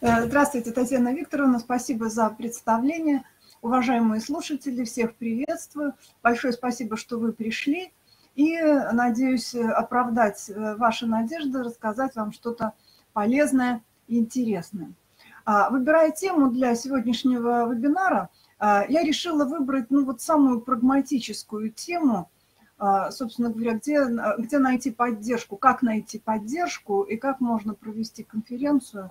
Здравствуйте, Татьяна Викторовна, спасибо за представление. Уважаемые слушатели, всех приветствую. Большое спасибо, что вы пришли. И надеюсь оправдать ваши надежды, рассказать вам что-то полезное и интересное. Выбирая тему для сегодняшнего вебинара, я решила выбрать самую прагматическую тему, собственно говоря, где найти поддержку, как найти поддержку и как можно провести конференцию,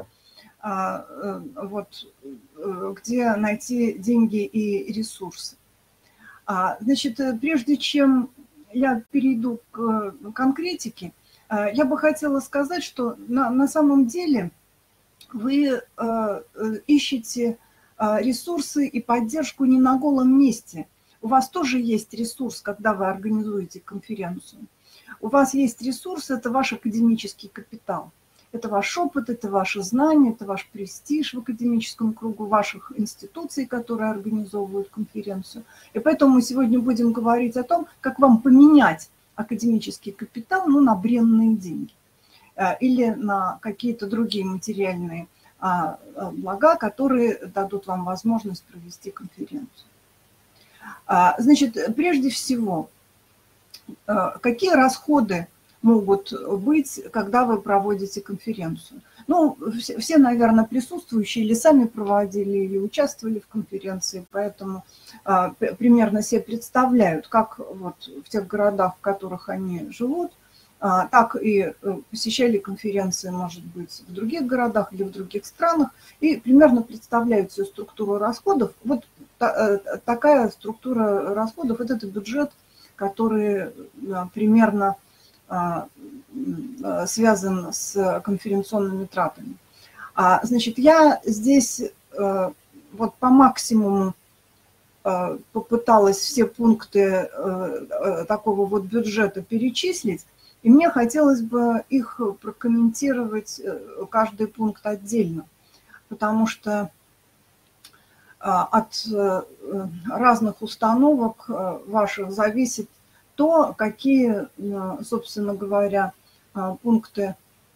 где найти деньги и ресурсы. Значит, прежде чем я перейду к конкретике, я бы хотела сказать, что на самом деле вы ищете ресурсы и поддержку не на голом месте. У вас тоже есть ресурс, когда вы организуете конференцию. У вас есть ресурс, это ваш академический капитал. Это ваш опыт, это ваши знания, это ваш престиж в академическом кругу, ваших институций, которые организовывают конференцию. И поэтому мы сегодня будем говорить о том, как вам поменять академический капитал на бренные деньги или на какие-то другие материальные блага, которые дадут вам возможность провести конференцию. Значит, прежде всего, какие расходы могут быть, когда вы проводите конференцию? Все, наверное, присутствующие или сами проводили, или участвовали в конференции, поэтому примерно себе представляют, как в тех городах, в которых они живут, так и посещали конференции, может быть, в других городах или в других странах, и примерно представляют всю структуру расходов. Вот такая структура расходов, вот это бюджет, который примерно связан с конференционными тратами. Значит, я здесь по максимуму попыталась все пункты такого бюджета перечислить, и мне хотелось бы их прокомментировать, каждый пункт отдельно, потому что от разных установок ваших зависит то, какие, собственно говоря, пункты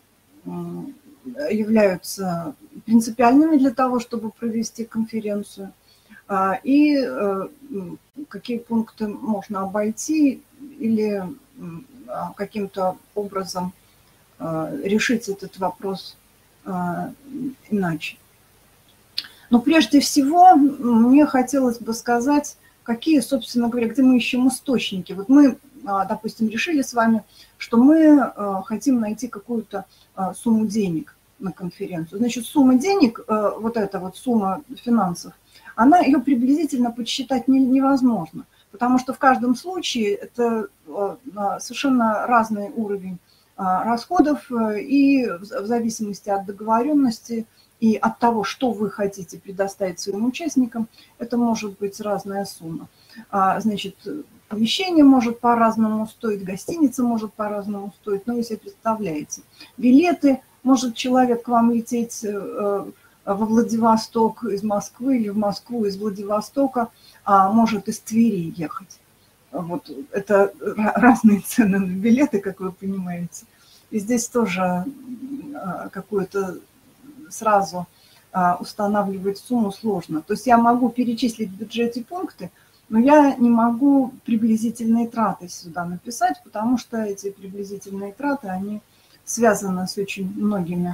являются принципиальными для того, чтобы провести конференцию, и какие пункты можно обойти или каким-то образом решить этот вопрос иначе. Но прежде всего мне хотелось бы сказать, какие, собственно говоря, где мы ищем источники. Вот мы, допустим, решили с вами, что мы хотим найти какую-то сумму денег на конференцию. Значит, сумма денег, вот эта сумма финансов, ее приблизительно подсчитать невозможно, потому что в каждом случае это совершенно разный уровень расходов, и в зависимости от договоренности и от того, что вы хотите предоставить своим участникам, это может быть разная сумма. Значит, помещение может по-разному стоить, гостиница может по-разному стоить, но вы себе представляете. Билеты, может человек к вам лететь во Владивосток из Москвы или в Москву из Владивостока, а может из Твери ехать. Вот это разные цены на билеты, как вы понимаете. И здесь тоже какую-то сразу устанавливать сумму сложно. То есть я могу перечислить в бюджете пункты, но я не могу приблизительные траты сюда написать, потому что эти приблизительные траты, они связаны с очень многими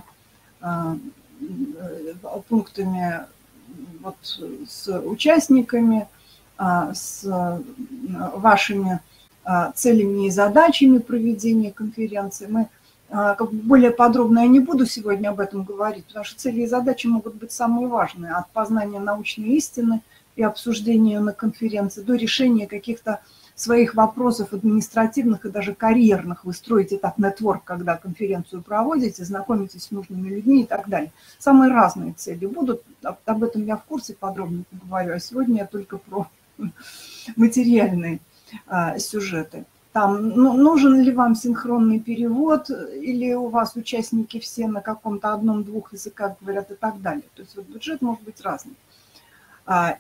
пунктами, с участниками, с вашими целями и задачами проведения конференции. Мы более подробно я не буду сегодня об этом говорить, потому что цели и задачи могут быть самые важные, от познания научной истины и обсуждения на конференции до решения каких-то своих вопросов административных и даже карьерных. Вы строите так нетворк, когда конференцию проводите, знакомитесь с нужными людьми и так далее. Самые разные цели будут, об этом я в курсе подробно поговорю, а сегодня я только про материальные сюжеты. Там, нужен ли вам синхронный перевод, или у вас участники все на каком-то одном-двух языках говорят и так далее. То есть бюджет может быть разный.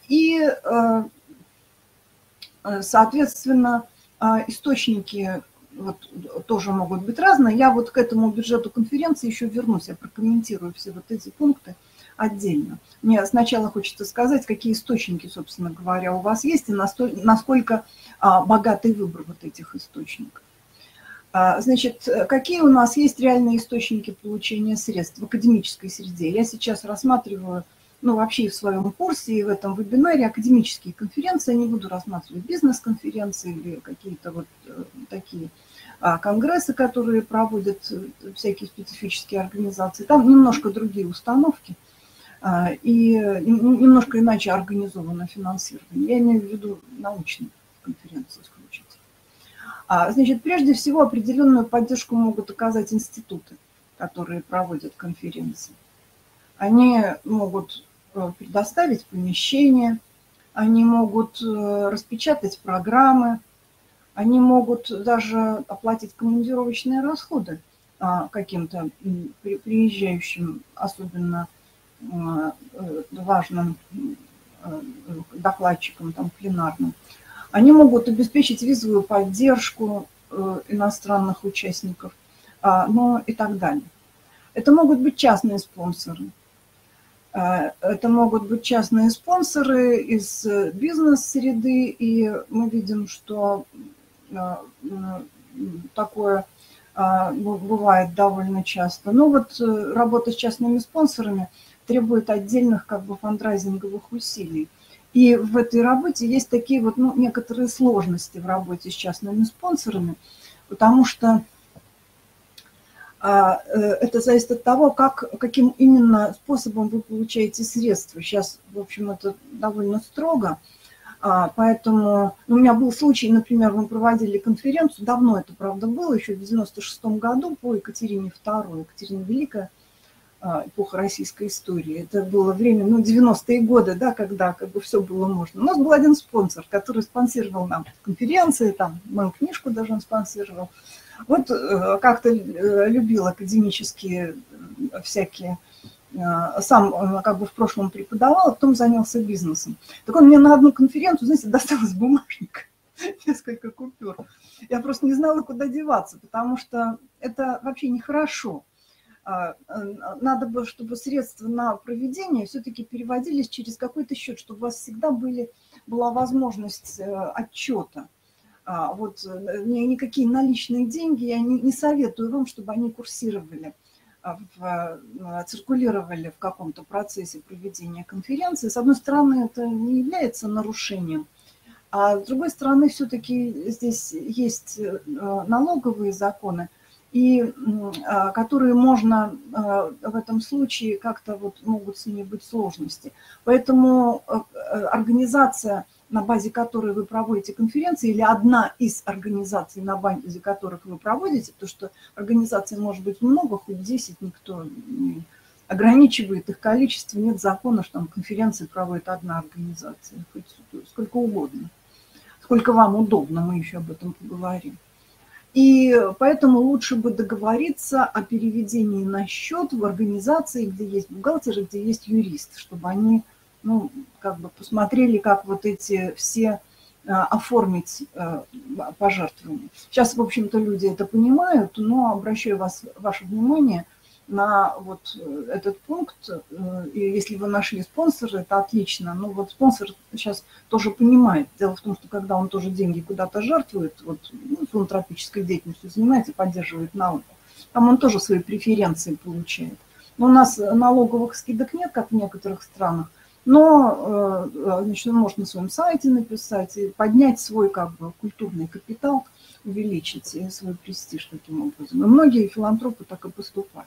Соответственно, источники вот тоже могут быть разные. Я вот к этому бюджету конференции еще вернусь, я прокомментирую все вот эти пункты отдельно. Мне сначала хочется сказать, какие источники, собственно говоря, у вас есть и насколько богатый выбор вот этих источников. Значит, какие у нас есть реальные источники получения средств в академической среде? Я сейчас рассматриваю, ну, вообще и в своем курсе, и в этом вебинаре академические конференции. Я не буду рассматривать бизнес-конференции или какие-то вот такие конгрессы, которые проводят всякие специфические организации. Там немножко другие установки и немножко иначе организовано финансирование. Я имею в виду научные конференции исключительно. Значит, прежде всего определенную поддержку могут оказать институты, которые проводят конференции. Они могут предоставить помещения, они могут распечатать программы, они могут даже оплатить командировочные расходы каким-то приезжающим, особенно важным докладчикам, там, пленарным. Они могут обеспечить визовую поддержку иностранных участников, ну и так далее. Это могут быть частные спонсоры. Это могут быть частные спонсоры из бизнес-среды, и мы видим, что такое бывает довольно часто. Но вот работа с частными спонсорами требует отдельных как бы фандрайзинговых усилий. И в этой работе есть такие вот, ну, некоторые сложности в работе с частными спонсорами, потому что это зависит от того, каким именно способом вы получаете средства. Сейчас, в общем, это довольно строго, поэтому у меня был случай, например, мы проводили конференцию, давно это, правда, было, еще в 1996 году по Екатерине II, Екатерина Великая, эпоха российской истории. Это было время, ну, 90-е годы, да, когда как бы все было можно. У нас был один спонсор, который спонсировал нам конференции, там, мою книжку даже он спонсировал. Вот как-то любил академические всякие, сам как бы в прошлом преподавал, а потом занялся бизнесом. Так он мне на одну конференцию, знаете, достал из бумажника несколько купюр. Я просто не знала, куда деваться, потому что это вообще нехорошо. Надо бы, чтобы средства на проведение все-таки переводились через какой-то счет, чтобы у вас всегда была возможность отчета. Вот никакие наличные деньги я не советую вам, чтобы они курсировали, циркулировали в каком-то процессе проведения конференции. С одной стороны, это не является нарушением, а с другой стороны, все-таки здесь есть налоговые законы, и которые можно в этом случае как-то вот могут с ними быть сложности. Поэтому организация, на базе которой вы проводите конференции, или одна из организаций, на базе которых вы проводите, потому что организаций может быть много, хоть 10, никто не ограничивает их количество, нет закона, что там конференции проводит одна организация, хоть сколько угодно, сколько вам удобно, мы еще об этом поговорим. И поэтому лучше бы договориться о переведении на счет в организации, где есть бухгалтер, где есть юрист, чтобы они, ну, как бы посмотрели, как вот эти все оформить пожертвования. Сейчас, в общем-то, люди это понимают, но обращаю ваше внимание на вот этот пункт. И если вы нашли спонсора, это отлично. Но вот спонсор сейчас тоже понимает. Дело в том, что когда он тоже деньги куда-то жертвует, вот, ну, филантропической деятельностью занимается, поддерживает науку, там он тоже свои преференции получает. Но у нас налоговых скидок нет, как в некоторых странах. Но, значит, он может на своем сайте написать и поднять свой как бы культурный капитал, увеличить свой престиж таким образом. И многие филантропы так и поступают.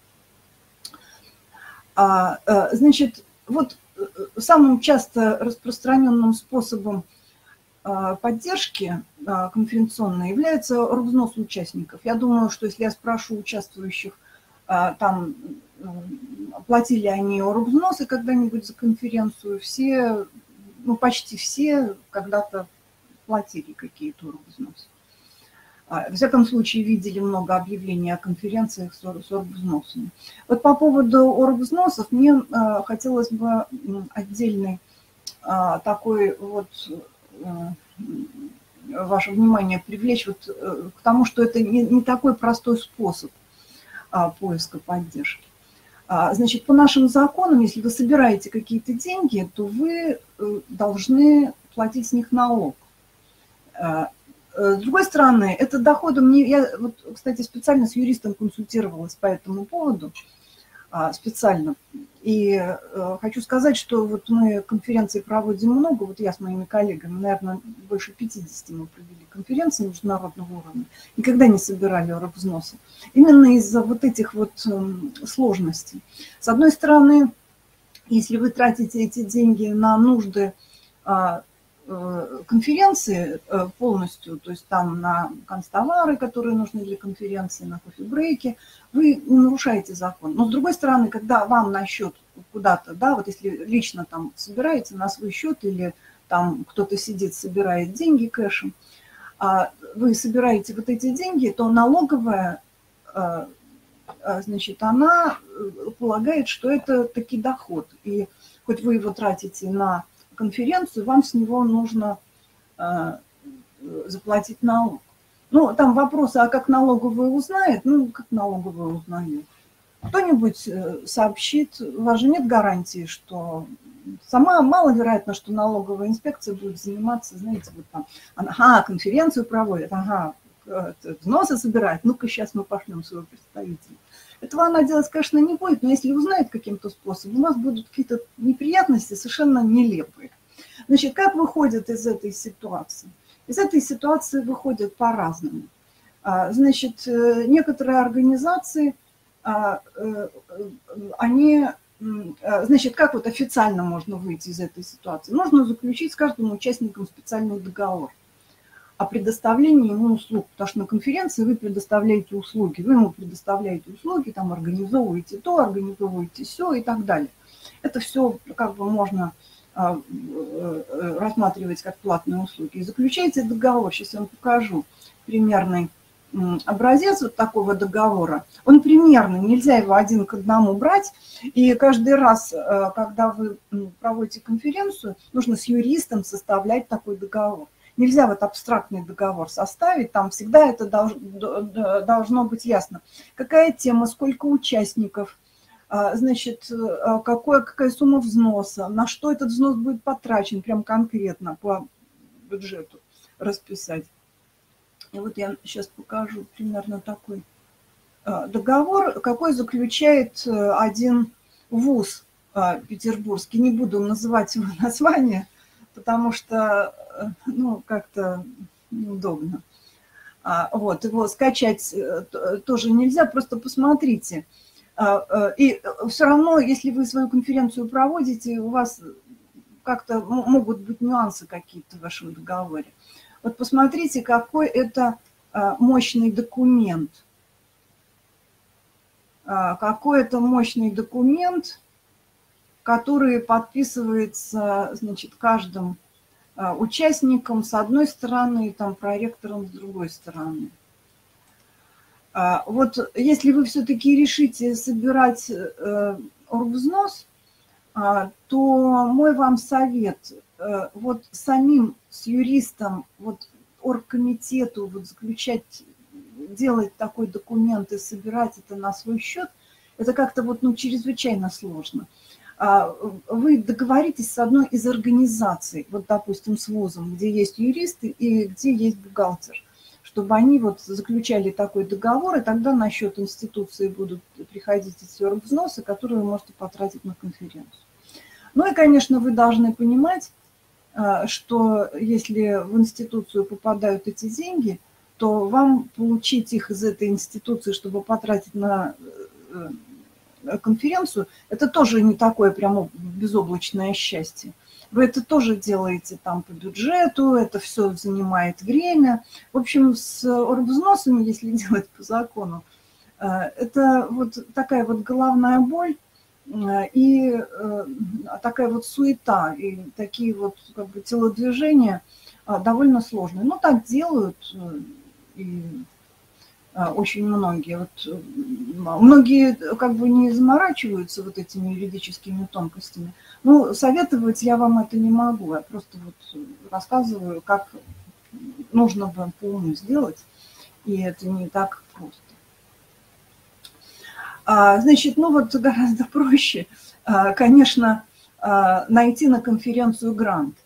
Значит, вот самым часто распространенным способом поддержки конференционной является оргвзнос участников. Я думаю, что если я спрошу участвующих, там, платили они оргвзносы когда-нибудь за конференцию, все, ну, почти все когда-то платили какие-то оргвзносы. Во всяком случае, видели много объявлений о конференциях с оргвзносами. Вот по поводу оргвзносов мне хотелось бы отдельный такой вот ваше внимание привлечь вот к тому, что это не такой простой способ поиска поддержки. Значит, по нашим законам, если вы собираете какие-то деньги, то вы должны платить с них налог. С другой стороны, это доходом не... Я, вот, кстати, специально с юристом консультировалась по этому поводу, специально. И хочу сказать, что вот мы конференции проводим много, вот я с моими коллегами, наверное, больше 50 мы провели конференций международного уровня, никогда не собирали взносы. Именно из-за вот этих вот сложностей. С одной стороны, если вы тратите эти деньги на нужды конференции полностью, то есть там на канцтовары, которые нужны для конференции, на кофе-брейки, вы не нарушаете закон. Но с другой стороны, когда вам на счет куда-то, да, вот если лично там собираете на свой счет или там кто-то сидит, собирает деньги кэшем, вы собираете вот эти деньги, то налоговая, значит, она полагает, что это таки доход. И хоть вы его тратите на конференцию, вам с него нужно заплатить налог. Ну, там вопросы, а как налоговая узнает? Ну, как налоговая узнает? Кто-нибудь сообщит, у вас же нет гарантии, что... Сама маловероятно, что налоговая инспекция будет заниматься, знаете, вот там, ага, конференцию проводит, ага, взносы собирает, ну-ка сейчас мы пошлем своего представителя. Этого она делать, конечно, не будет, но если узнает каким-то способом, у вас будут какие-то неприятности совершенно нелепые. Значит, как выходят из этой ситуации? Из этой ситуации выходят по-разному. Значит, некоторые организации, они... Значит, как вот официально можно выйти из этой ситуации? Нужно заключить с каждым участником специальный договор о предоставлении ему услуг, потому что на конференции вы предоставляете услуги, вы ему предоставляете услуги, там организовываете то, организовываете все и так далее. Это все как бы можно рассматривать как платные услуги. И заключаете договор, сейчас я вам покажу примерный образец вот такого договора. Он примерный, нельзя его один к одному брать, и каждый раз, когда вы проводите конференцию, нужно с юристом составлять такой договор. Нельзя вот абстрактный договор составить, там всегда это должно быть ясно. Какая тема, сколько участников, значит, какая сумма взноса, на что этот взнос будет потрачен, прям конкретно по бюджету расписать. И вот я сейчас покажу примерно такой договор, какой заключает один вуз петербургский. Не буду называть его название, потому что, ну, как-то неудобно. Вот, его скачать тоже нельзя, просто посмотрите. И все равно, если вы свою конференцию проводите, у вас как-то могут быть нюансы какие-то в вашем договоре. Вот посмотрите, какой это мощный документ. Какой это мощный документ, который подписывается, значит, каждым участником с одной стороны и там проректором с другой стороны. Вот если вы все-таки решите собирать оргвзнос, то мой вам совет, вот самим с юристом, вот оргкомитету вот заключать, делать такой документ и собирать это на свой счет, это как-то вот, ну, чрезвычайно сложно. Вы договоритесь с одной из организаций, вот, допустим, с вузом, где есть юристы и где есть бухгалтер, чтобы они вот заключали такой договор, и тогда на счет институции будут приходить эти оргвзносы, которые вы можете потратить на конференцию. Ну и, конечно, вы должны понимать, что если в институцию попадают эти деньги, то вам получить их из этой институции, чтобы потратить на конференцию, это тоже не такое прямо безоблачное счастье. Вы это тоже делаете там по бюджету, это все занимает время. В общем, с оргвзносами, если делать по закону, это вот такая вот головная боль и такая вот суета, и такие вот как бы телодвижения довольно сложные. Но так делают и очень многие. Вот, многие как бы не заморачиваются вот этими юридическими тонкостями. Ну, советовать я вам это не могу. Я просто вот рассказываю, как нужно бы по уму сделать, и это не так просто. Значит, ну вот гораздо проще, конечно, найти на конференцию грант.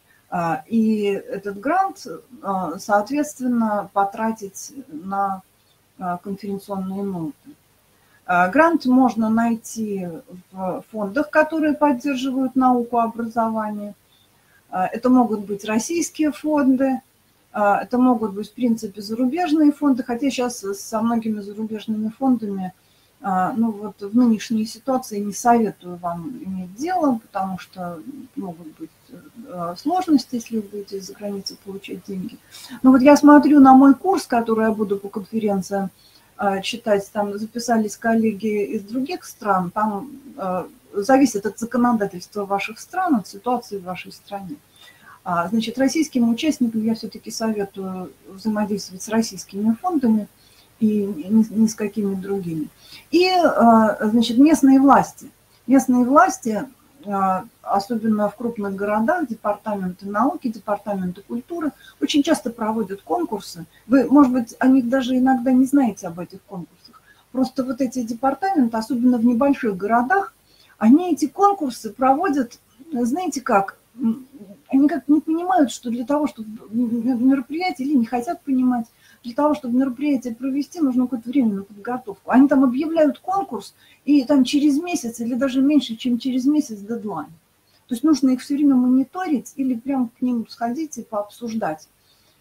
И этот грант, соответственно, потратить на конференционные ноты. Грант можно найти в фондах, которые поддерживают науку, образование. Это могут быть российские фонды, это могут быть, в принципе, зарубежные фонды, хотя сейчас со многими зарубежными фондами, ну вот в нынешней ситуации не советую вам иметь дело, потому что могут быть сложности, если вы будете из-за границы получать деньги. Но вот я смотрю на мой курс, который я буду по конференциям читать, там записались коллеги из других стран, там зависит от законодательства ваших стран, от ситуации в вашей стране. Значит, российским участникам я все-таки советую взаимодействовать с российскими фондами и ни с какими другими. И, значит, местные власти. Местные власти, особенно в крупных городах, департаменты науки, департаменты культуры, очень часто проводят конкурсы. Вы, может быть, о них даже иногда не знаете, об этих конкурсах. Просто вот эти департаменты, особенно в небольших городах, они эти конкурсы проводят, знаете как, они как не понимают, что для того, чтобы мероприятие, или не хотят понимать, для того, чтобы мероприятие провести, нужно какое-то время на подготовку. Они там объявляют конкурс, и там через месяц или даже меньше, чем через месяц дедлайн. То есть нужно их все время мониторить или прям к ним сходить и пообсуждать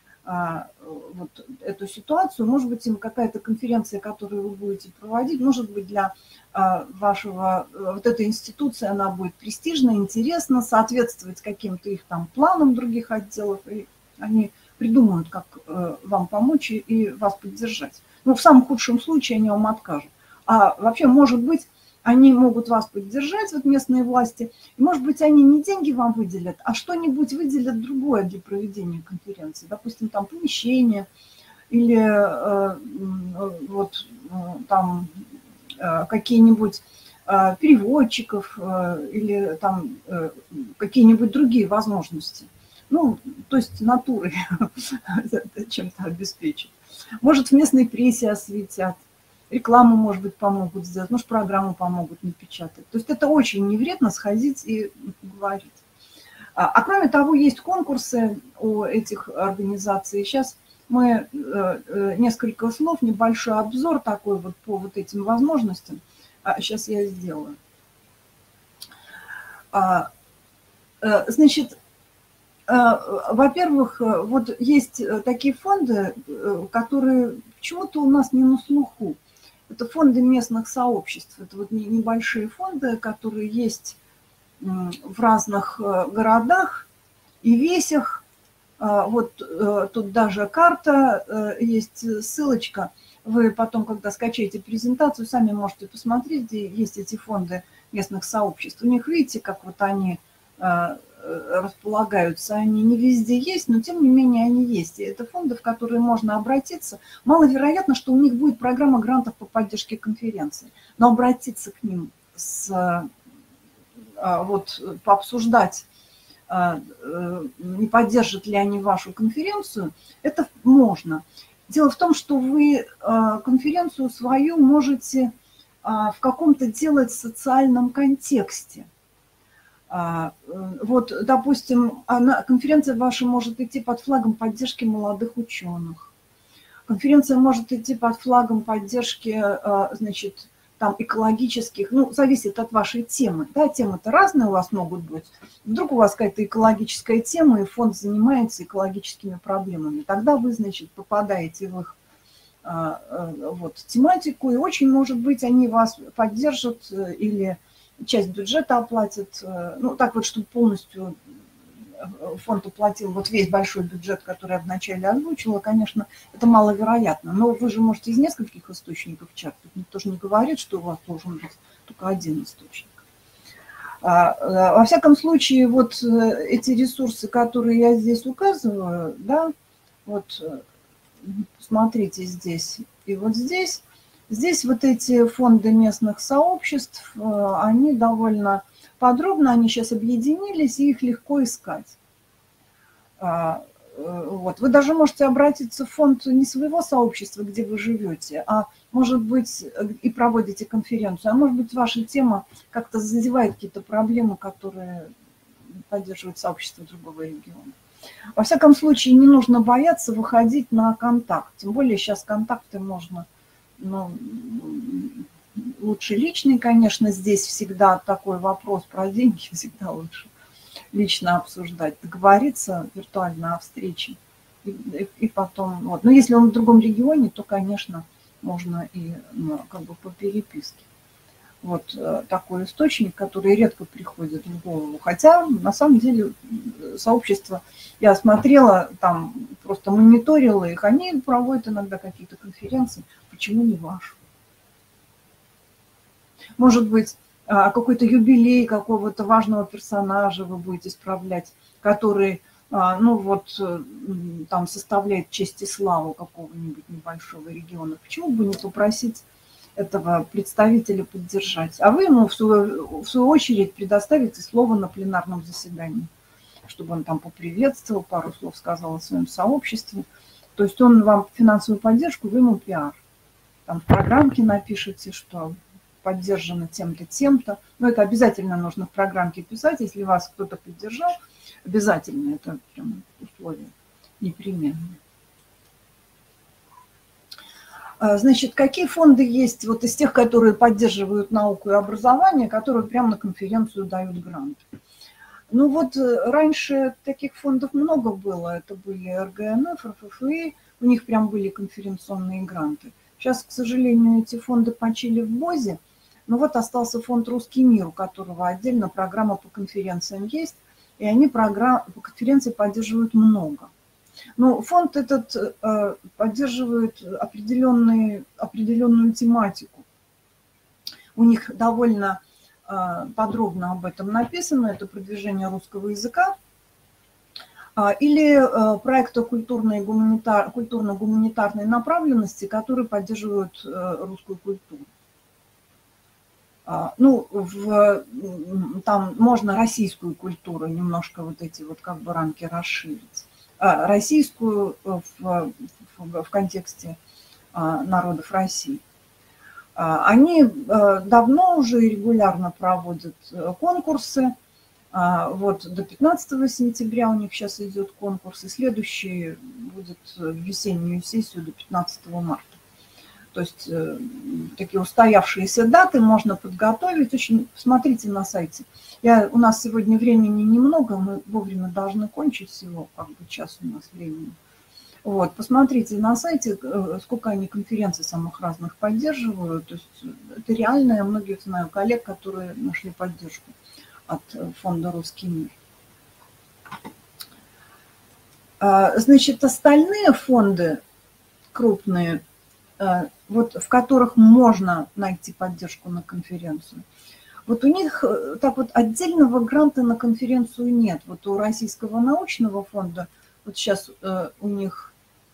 вот эту ситуацию. Может быть, им какая-то конференция, которую вы будете проводить, может быть, для вашего, вот этой институции она будет престижна, интересна, соответствовать каким-то их там планам других отделов, и они придумают, как вам помочь и вас поддержать. Ну, в самом худшем случае они вам откажут. А вообще, может быть, они могут вас поддержать, вот местные власти, и, может быть, они не деньги вам выделят, а что-нибудь выделят другое для проведения конференции. Допустим, там помещение или вот там какие-нибудь переводчиков или там какие-нибудь другие возможности. Ну, то есть натурой чем-то обеспечить. Может, в местной прессе осветят, рекламу, может быть, помогут сделать, может, программу помогут напечатать. То есть это очень не вредно сходить и говорить. А кроме того, есть конкурсы у этих организаций. Сейчас мы несколько слов, небольшой обзор такой вот по вот этим возможностям. Сейчас я сделаю. Значит, во-первых, вот есть такие фонды, которые почему-то у нас не на слуху. Это фонды местных сообществ. Это вот небольшие фонды, которые есть в разных городах и весях. Вот тут даже карта, есть ссылочка. Вы потом, когда скачаете презентацию, сами можете посмотреть, где есть эти фонды местных сообществ. У них, видите, как вот они располагаются. Они не везде есть, но тем не менее они есть. И это фонды, в которые можно обратиться. Маловероятно, что у них будет программа грантов по поддержке конференции. Но обратиться к ним, вот, пообсуждать, не поддержат ли они вашу конференцию, это можно. Дело в том, что вы конференцию свою можете в каком-то делать социальном контексте. Вот, допустим, конференция ваша может идти под флагом поддержки молодых ученых. Конференция может идти под флагом поддержки, значит, там экологических, ну, зависит от вашей темы. Да, темы-то разные у вас могут быть. Вдруг у вас какая-то экологическая тема, и фонд занимается экологическими проблемами. Тогда вы, значит, попадаете в их вот, тематику, и очень, может быть, они вас поддержат или часть бюджета оплатит. Ну, так вот, чтобы полностью фонд оплатил вот весь большой бюджет, который я вначале озвучила, конечно, это маловероятно. Но вы же можете из нескольких источников черпать. Никто же не говорит, что у вас должен быть только один источник. Во всяком случае, вот эти ресурсы, которые я здесь указываю, да, вот смотрите здесь и вот здесь. Здесь вот эти фонды местных сообществ, они довольно подробно, они сейчас объединились, и их легко искать. Вот. Вы даже можете обратиться в фонд не своего сообщества, где вы живете, а может быть и проводите конференцию, а может быть ваша тема как-то задевает какие-то проблемы, которые поддерживают сообщество другого региона. Во всяком случае, не нужно бояться выходить на контакт. Тем более сейчас контакты можно, ну, лучше личный, конечно, здесь всегда такой вопрос про деньги, всегда лучше лично обсуждать, договориться виртуально о встрече. И потом, вот. Но если он в другом регионе, то, конечно, можно и ну, как бы по переписке. Вот такой источник, который редко приходит в голову. Хотя, на самом деле, сообщество, я смотрела, там просто мониторила их, они проводят иногда какие-то конференции. Почему не ваш? Может быть, какой-то юбилей какого-то важного персонажа вы будете справлять, который, ну вот, там составляет честь и славу какого-нибудь небольшого региона. Почему бы не попросить этого представителя поддержать? А вы ему, в свою очередь, предоставите слово на пленарном заседании, чтобы он там поприветствовал, пару слов сказал о своем сообществе. То есть он вам финансовую поддержку, вы ему пиар. Там в программке напишите, что поддержано тем-то, тем-то. Но это обязательно нужно в программке писать. Если вас кто-то поддержал, обязательно это прям условие непременное. Значит, какие фонды есть вот из тех, которые поддерживают науку и образование, которые прямо на конференцию дают гранты? Ну вот раньше таких фондов много было. Это были РГНФ, РФФИ, у них прям были конференционные гранты. Сейчас, к сожалению, эти фонды почили в ВОЗе, но вот остался фонд «Русский мир», у которого отдельно программа по конференциям есть, и они по конференции поддерживают много. Но фонд этот поддерживает определенную тематику. У них довольно подробно об этом написано. Это продвижение русского языка или проекты культурно-гуманитарной направленности, которые поддерживают русскую культуру. Ну, там можно российскую культуру немножко вот эти вот как бы рамки расширить. Российскую в контексте народов России. Они давно уже регулярно проводят конкурсы. Вот до 15 сентября у них сейчас идет конкурс, и следующий будет в весеннюю сессию до 15 марта. То есть такие устоявшиеся даты можно подготовить. Очень смотрите на сайте. У нас сегодня времени немного, мы вовремя должны кончить всего, как бы час у нас времени. Вот, посмотрите на сайте, сколько они конференций самых разных поддерживают. То есть это реально, я многих знаю коллег, которые нашли поддержку от фонда «Русский мир». Значит, остальные фонды крупные, вот, в которых можно найти поддержку на конференцию, вот у них так вот отдельного гранта на конференцию нет. Вот у Российского научного фонда, вот сейчас у них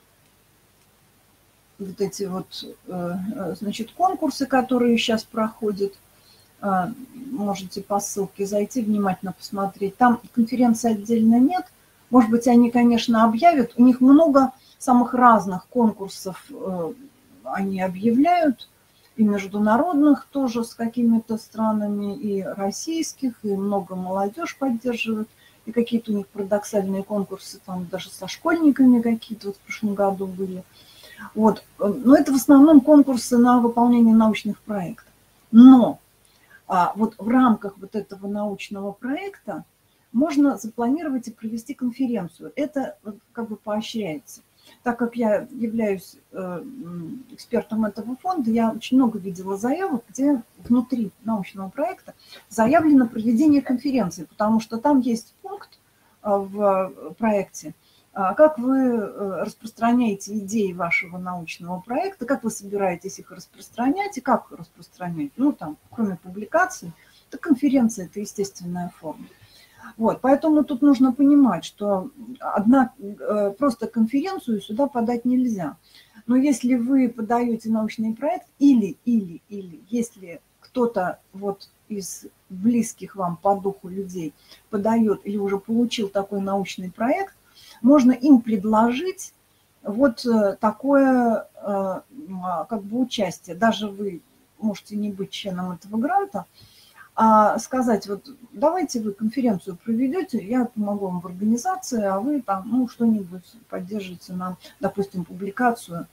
вот эти вот, значит, конкурсы, которые сейчас проходят, можете по ссылке зайти, внимательно посмотреть. Там конференции отдельно нет. Может быть, они, конечно, объявят. У них много самых разных конкурсов они объявляют, и международных тоже с какими-то странами, и российских, и много молодежь поддерживает, и какие-то у них парадоксальные конкурсы, там даже со школьниками какие-то вот в прошлом году были. Вот. Но это в основном конкурсы на выполнение научных проектов. Но вот в рамках вот этого научного проекта можно запланировать и провести конференцию. Это как бы поощряется. Так как я являюсь экспертом этого фонда, я очень много видела заявок, где внутри научного проекта заявлено проведение конференции, потому что там есть пункт в проекте, как вы распространяете идеи вашего научного проекта, как вы собираетесь их распространять и как распространять. Ну, там, кроме публикаций, то конференция – это естественная форма. Вот, поэтому тут нужно понимать, что просто конференцию сюда подать нельзя. Но если вы подаете научный проект или если кто-то вот из близких вам по духу людей подает или уже получил такой научный проект, можно им предложить вот такое как бы участие. Даже вы можете не быть членом этого гранта, а сказать, вот давайте вы конференцию проведете, я помогу вам в организации, а вы там, ну, что-нибудь поддержите нам, допустим, публикацию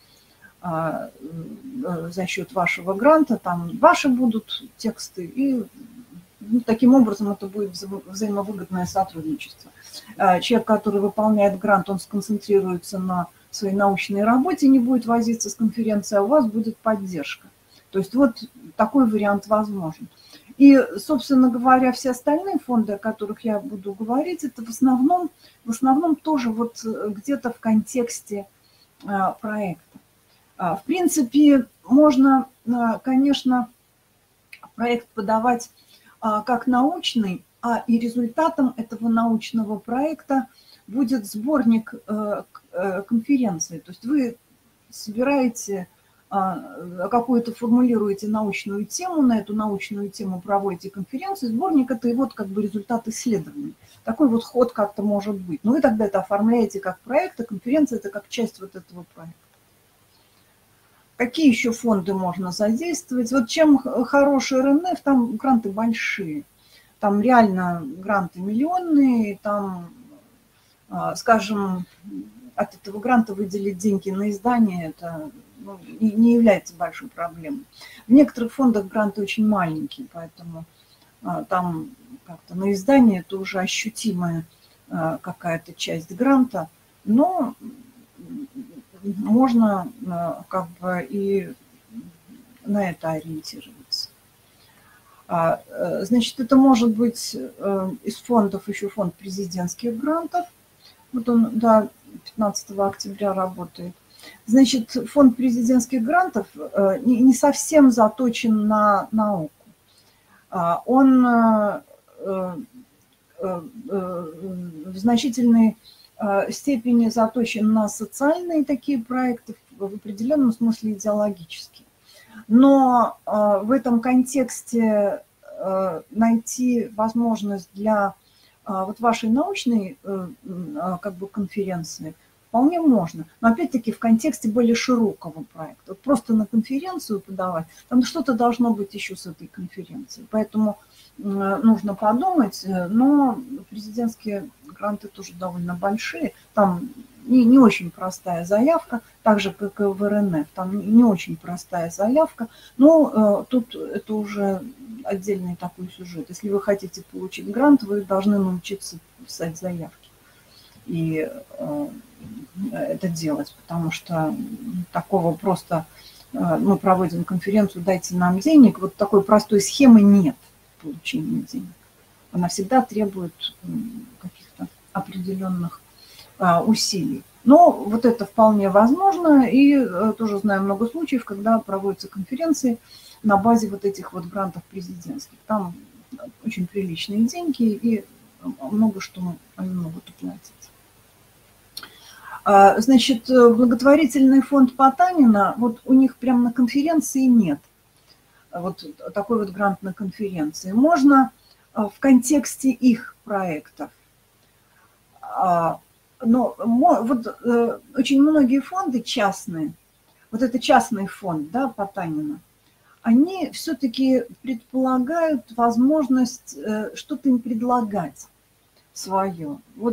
за счет вашего гранта, там ваши будут тексты, и ну, таким образом это будет взаимовыгодное сотрудничество. Человек, который выполняет грант, он сконцентрируется на своей научной работе, не будет возиться с конференцией, а у вас будет поддержка. То есть вот такой вариант возможен. И, собственно говоря, все остальные фонды, о которых я буду говорить, это в основном тоже вот где-то в контексте проекта. В принципе, можно, конечно, проект подавать как научный, и результатом этого научного проекта будет сборник конференции. То есть вы собираете какую-то, формулируете научную тему, на эту научную тему проводите конференцию, сборник – это и вот как бы результат исследований. Такой вот ход как-то может быть. Но вы тогда это оформляете как проект, а конференция – это как часть вот этого проекта. Какие еще фонды можно задействовать? Вот чем хороший РНФ, там гранты большие. Там реально гранты миллионные, там, скажем, от этого гранта выделить деньги на издание, это не является большой проблемой. В некоторых фондах гранты очень маленькие, поэтому там как-то на издание это уже ощутимая какая-то часть гранта, но можно как бы и на это ориентироваться. Значит, это может быть из фондов еще фонд президентских грантов. Вот он до 15 октября работает. Значит, фонд президентских грантов не совсем заточен на науку. Он в значительной степени заточен на социальные такие проекты, в определенном смысле идеологические. Но в этом контексте найти возможность для вот вашей научной как бы конференции вполне можно. Но опять-таки в контексте более широкого проекта. Вот просто на конференцию подавать, там что-то должно быть еще с этой конференцией. Поэтому нужно подумать, но президентские гранты тоже довольно большие. Там не очень простая заявка, так же, как и в РНФ. Там не очень простая заявка, но тут это уже отдельный такой сюжет. Если вы хотите получить грант, вы должны научиться писать заявки и это делать, потому что такого просто мы проводим конференцию, дайте нам денег, вот такой простой схемы нет получения денег. Она всегда требует каких-то определенных усилий. Но вот это вполне возможно, и тоже знаю много случаев, когда проводятся конференции на базе вот этих вот грантов президентских. Там очень приличные деньги, и много что они могут уплатить. Значит, благотворительный фонд Потанина, вот у них прямо на конференции нет. Вот такой вот грант на конференции. Можно в контексте их проектов. Но вот очень многие фонды частные, вот это частный фонд, да, Потанина, они все-таки предполагают возможность что-то им предлагать свое. Вот.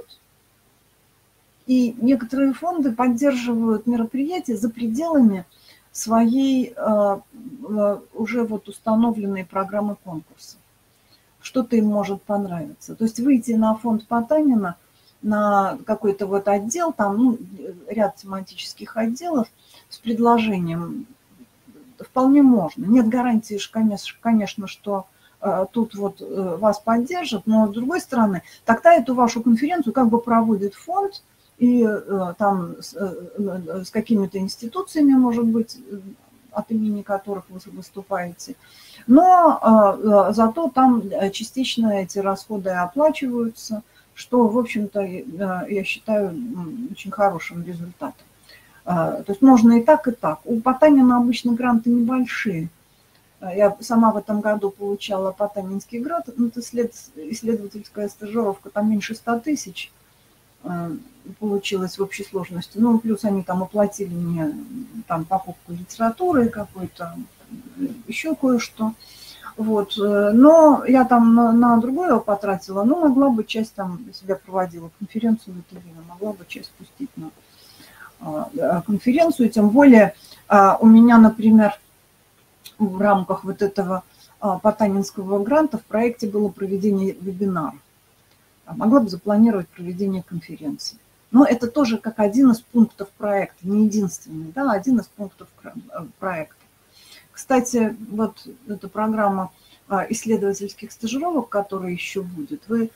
И некоторые фонды поддерживают мероприятия за пределами своей уже вот установленной программы конкурса. Что-то им может понравиться. То есть выйти на фонд Потанина, на какой-то вот отдел, там ну, ряд тематических отделов с предложением вполне можно. Нет гарантии, конечно, что тут вот вас поддержат, но с другой стороны, тогда эту вашу конференцию как бы проводит фонд, и там с какими-то институциями, может быть, от имени которых вы выступаете. Но зато там частично эти расходы оплачиваются, что, в общем-то, я считаю очень хорошим результатом. То есть можно и так, и так. У Потанина обычно гранты небольшие. Я сама в этом году получала Потанинский грант, это исследовательская стажировка, там меньше 100 тысяч. получилось в общей сложности. Ну, плюс они там оплатили мне там покупку литературы какой-то, еще кое-что. Вот. Но я там на другое потратила, но могла бы часть там, если я проводила конференцию в это время, могла бы часть пустить на конференцию. Тем более у меня, например, в рамках вот этого Потанинского гранта в проекте было проведение вебинара. Могла бы запланировать проведение конференции. Но это тоже как один из пунктов проекта, не единственный, да, один из пунктов проекта. Кстати, вот эта программа исследовательских стажировок, которая еще будет, вы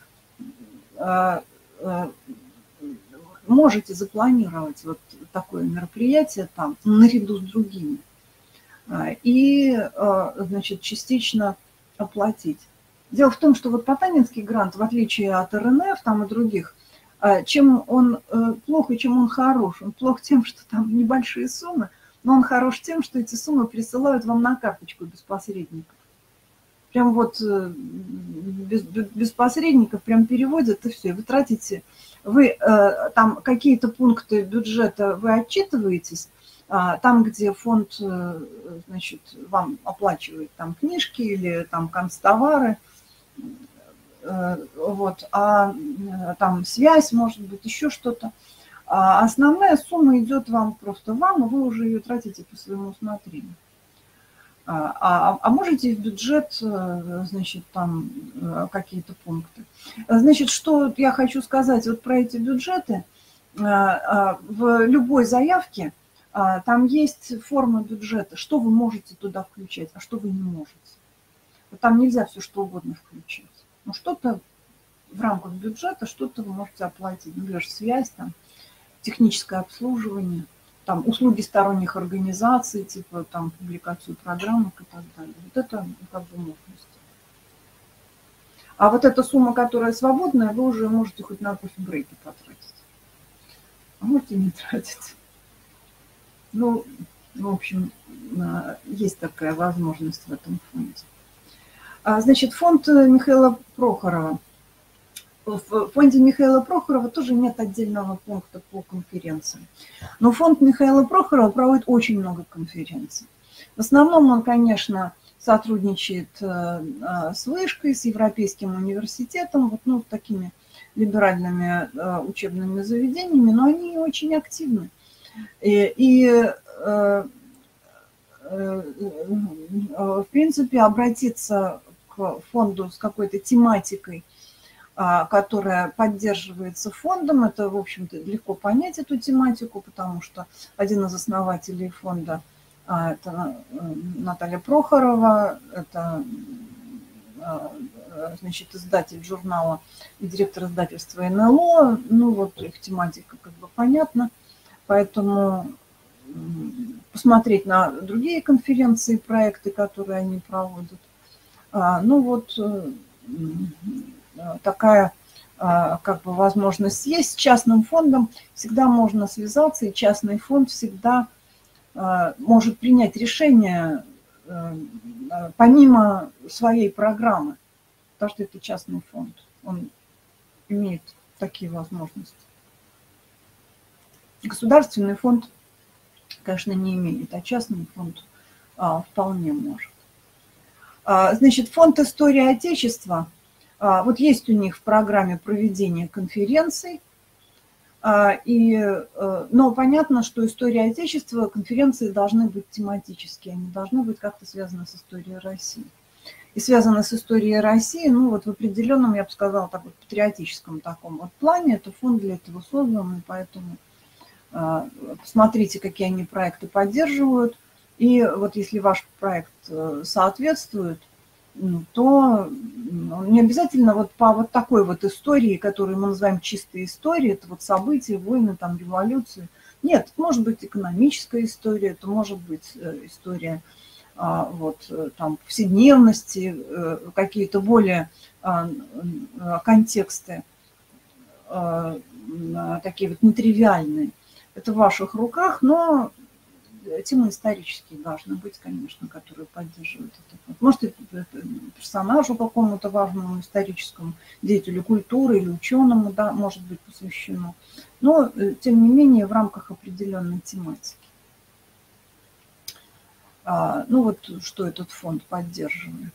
можете запланировать вот такое мероприятие там наряду с другими и, значит, частично оплатить. Дело в том, что вот Потанинский грант, в отличие от РНФ там и других, чем он плох и чем он хорош? Он плох тем, что там небольшие суммы, но он хорош тем, что эти суммы присылают вам на карточку без посредников. Прям вот без посредников прям переводят, и все. И вы тратите, вы там какие-то пункты бюджета, вы отчитываетесь, там, где фонд, значит, вам оплачивает там книжки или там канцтовары, вот, а там связь, может быть, еще что-то. А основная сумма идет вам просто вам, и вы уже ее тратите по своему усмотрению. А можете в бюджет, значит, там какие-то пункты. Значит, что я хочу сказать вот про эти бюджеты. В любой заявке там есть форма бюджета, что вы можете туда включать, а что вы не можете. Там нельзя все что угодно включить. Ну, что-то в рамках бюджета, что-то вы можете оплатить. Например, связь, там, техническое обслуживание, там, услуги сторонних организаций, типа там, публикацию программок и так далее. Вот это как бы можно сделать. А вот эта сумма, которая свободная, вы уже можете хоть на кофе-брейки потратить. А можете не тратить. Ну, в общем, есть такая возможность в этом фонде. Значит, фонд Михаила Прохорова. В фонде Михаила Прохорова тоже нет отдельного пункта по конференциям. Но фонд Михаила Прохорова проводит очень много конференций. В основном он, конечно, сотрудничает с Вышкой, с Европейским университетом, вот, ну, такими либеральными учебными заведениями, но они очень активны. И в принципе, обратиться к фонду с какой-то тематикой, которая поддерживается фондом, это, в общем-то, легко понять эту тематику, потому что один из основателей фонда – это Наталья Прохорова, это, значит, издатель журнала и директор издательства НЛО. Ну, вот их тематика как бы понятна, поэтому посмотреть на другие конференции, проекты, которые они проводят. Ну вот такая как бы возможность есть. С частным фондом всегда можно связаться, и частный фонд всегда может принять решение помимо своей программы, потому что это частный фонд, он имеет такие возможности. Государственный фонд, конечно, не имеет, а частный фонд вполне может. Значит, фонд «История Отечества», вот есть у них в программе проведения конференций, но понятно, что «История Отечества», конференции должны быть тематические, они должны быть как-то связаны с историей России. И связаны с историей России, ну вот в определенном, я бы сказала, так вот, патриотическом таком вот плане, это фонд для этого создан, и поэтому посмотрите, какие они проекты поддерживают. И вот если ваш проект соответствует, то не обязательно вот по вот такой вот истории, которую мы называем чистой историей, это вот события, войны, там, революции. Нет, это может быть экономическая история, это может быть история вот, там, повседневности, какие-то более контексты, такие вот нетривиальные. Это в ваших руках, но темы исторические должны быть, конечно, которые поддерживают это. Может, это персонажу какому-то важному историческому деятелю культуры или ученому, да, может быть посвящено. Но, тем не менее, в рамках определенной тематики. Ну вот, что этот фонд поддерживает.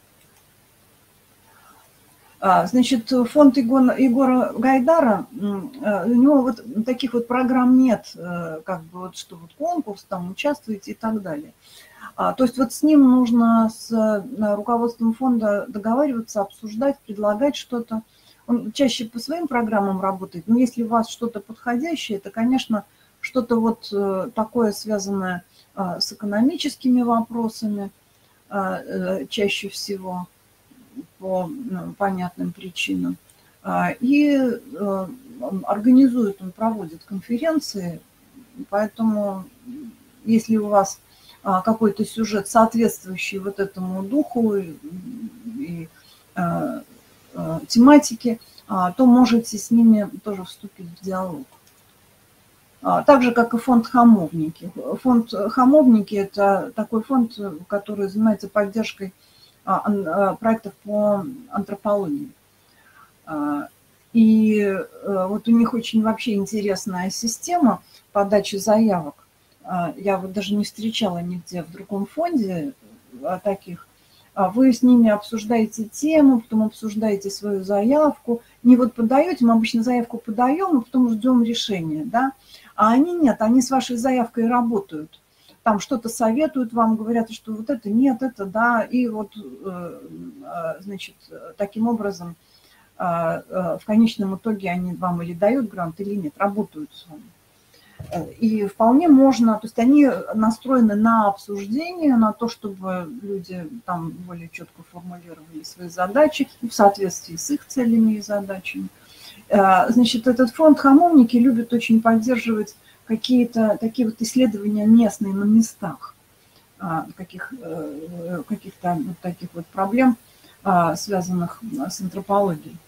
Значит, фонд Егора Гайдара, у него вот таких вот программ нет, как бы вот, что вот конкурс, там участвуете и так далее. То есть вот с ним нужно, с руководством фонда договариваться, обсуждать, предлагать что-то. Он чаще по своим программам работает, но если у вас что-то подходящее, это, конечно, что-то вот такое, связанное с экономическими вопросами чаще всего, по понятным причинам. И организует, он проводит конференции, поэтому если у вас какой-то сюжет, соответствующий вот этому духу и тематике, то можете с ними тоже вступить в диалог. Так же, как и фонд «Хамовники». Фонд «Хамовники» – это такой фонд, который занимается поддержкой проектов по антропологии. И вот у них очень вообще интересная система подачи заявок. Я вот даже не встречала нигде в другом фонде таких. Вы с ними обсуждаете тему, потом обсуждаете свою заявку. Не вот подаете, мы обычно заявку подаем, а потом ждем решения, да? А они нет, они с вашей заявкой работают. Там что-то советуют вам, говорят, что вот это нет, это да. И вот, значит, таким образом в конечном итоге они вам или дают грант, или нет, работают с вами. И вполне можно, то есть они настроены на обсуждение, на то, чтобы люди там более четко формулировали свои задачи в соответствии с их целями и задачами. Значит, этот фонд «Хамовники» любит очень поддерживать какие-то такие вот исследования местные на местах, каких-то вот таких вот проблем, связанных с антропологией.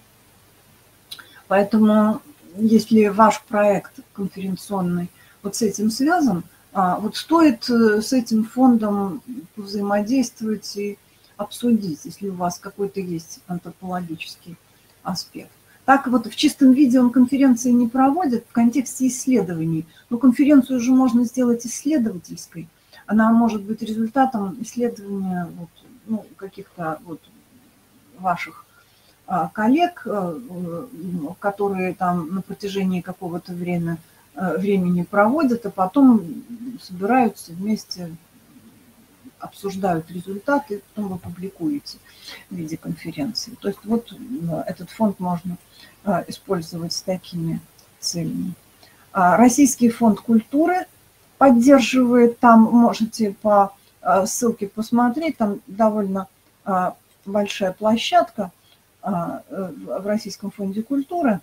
Поэтому, если ваш проект конференционный вот с этим связан, вот стоит с этим фондом взаимодействовать и обсудить, если у вас какой-то есть антропологический аспект. Так вот в чистом виде он конференции не проводит в контексте исследований. Но конференцию уже можно сделать исследовательской. Она может быть результатом исследования вот, ну, каких-то вот ваших коллег, которые там на протяжении какого-то времени проводят, а потом собираются вместе, обсуждают результаты, потом вы публикуете в виде конференции. То есть вот этот фонд можно использовать с такими целями. Российский фонд культуры поддерживает, там можете по ссылке посмотреть, там довольно большая площадка в Российском фонде культуры.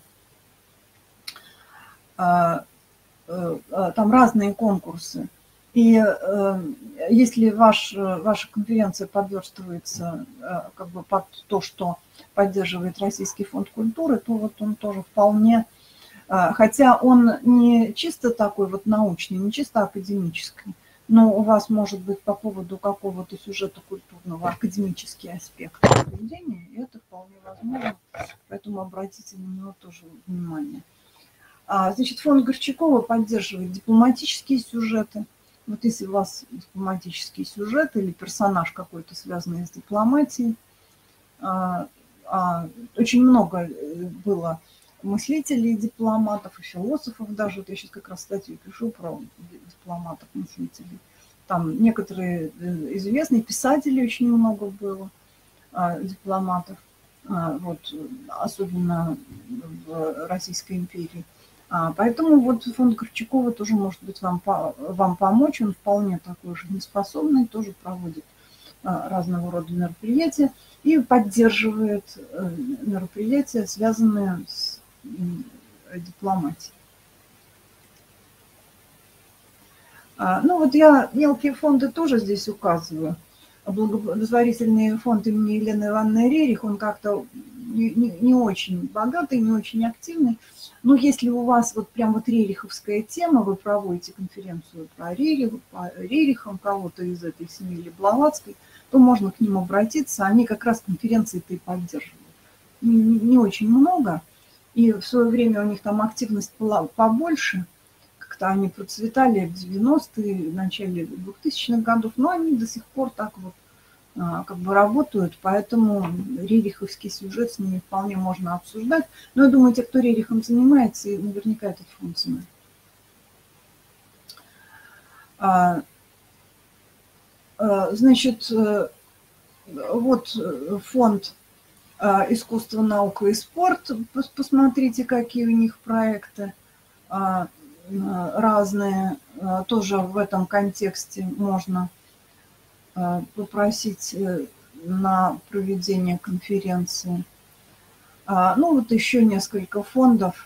Там разные конкурсы. И если ваша конференция подверстывается как бы под то, что поддерживает Российский фонд культуры, то вот он тоже вполне, хотя он не чисто такой вот научный, не чисто академический, но у вас может быть по поводу какого-то сюжета культурного академический аспект проведения, и это вполне возможно, поэтому обратите на него тоже внимание. Значит, фонд Горчакова поддерживает дипломатические сюжеты. Вот если у вас дипломатический сюжет или персонаж какой-то, связанный с дипломатией, очень много было мыслителей, дипломатов и философов даже. Вот я сейчас как раз статью пишу про дипломатов, мыслителей. Там некоторые известные писатели, очень много было дипломатов, вот, особенно в Российской империи. Поэтому вот фонд Горчакова тоже может быть вам помочь. Он вполне такой жизнеспособный, тоже проводит разного рода мероприятия и поддерживает мероприятия, связанные с дипломатией. Ну вот я мелкие фонды тоже здесь указываю. Благотворительный фонд имени Елены Ивановны Рерих, он как-то не очень богатый, не очень активный. Но если у вас вот прям вот рериховская тема, вы проводите конференцию по рерихам кого-то из этой семьи или Блаватской, то можно к ним обратиться. Они как раз конференции-то и поддерживают. Не очень много. И в свое время у них там активность была побольше. Как-то они процветали в 90-е, в начале 2000-х годов. Но они до сих пор так вот как бы работают, поэтому рериховский сюжет с ними вполне можно обсуждать. Но я думаю, те, кто рерихом занимается, и наверняка этот фонд знает. Значит, вот фонд «Искусство, наука и спорт». Посмотрите, какие у них проекты разные. Тоже в этом контексте можно попросить на проведение конференции. Ну, вот еще несколько фондов.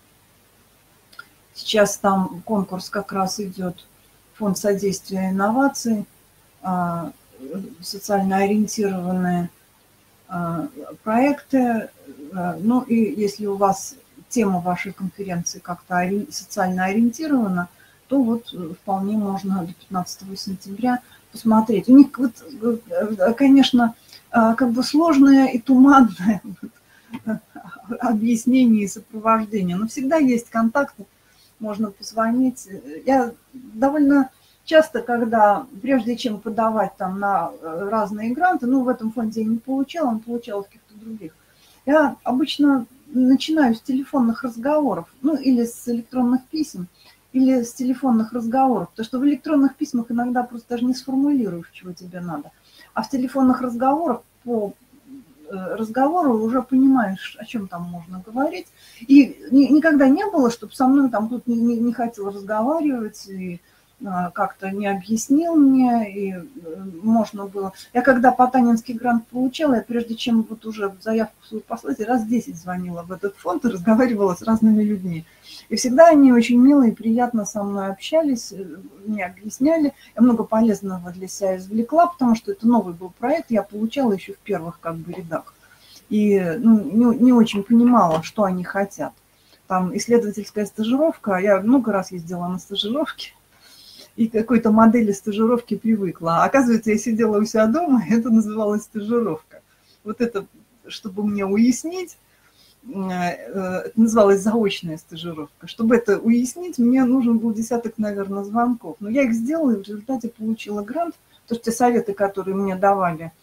Сейчас там конкурс как раз идет. Фонд содействия инноваций, социально ориентированные проекты. Ну, и если у вас тема вашей конференции как-то социально ориентирована, то вот вполне можно до 15 сентября посмотреть. У них, вот, конечно, как бы сложное и туманное объяснение и сопровождение, но всегда есть контакты, можно позвонить. Я довольно часто, когда, прежде чем подавать там на разные гранты, ну, в этом фонде я не получала, он получал в каких-то других, я обычно начинаю с телефонных разговоров, ну, или с электронных писем, или с телефонных разговоров, потому что в электронных письмах иногда просто даже не сформулируешь, чего тебе надо. А в телефонных разговорах по разговору уже понимаешь, о чем там можно говорить. И никогда не было, чтобы со мной там кто-то не хотел разговаривать, и как-то не объяснил мне, и можно было... Я когда Потанинский грант получала, я прежде чем вот уже заявку свою послать, раз 10 звонила в этот фонд и разговаривала с разными людьми. И всегда они очень мило и приятно со мной общались, мне объясняли. Я много полезного для себя извлекла, потому что это новый был проект, я получала еще в первых как бы рядах. И не очень понимала, что они хотят. Там исследовательская стажировка, я много раз ездила на стажировки, и к какой-то модели стажировки привыкла. А оказывается, я сидела у себя дома, и это называлось стажировка. Вот это, чтобы мне уяснить, это называлось заочная стажировка. Чтобы это уяснить, мне нужен был десяток, наверное, звонков. Но я их сделала, и в результате получила грант. Потому что те советы, которые мне давали,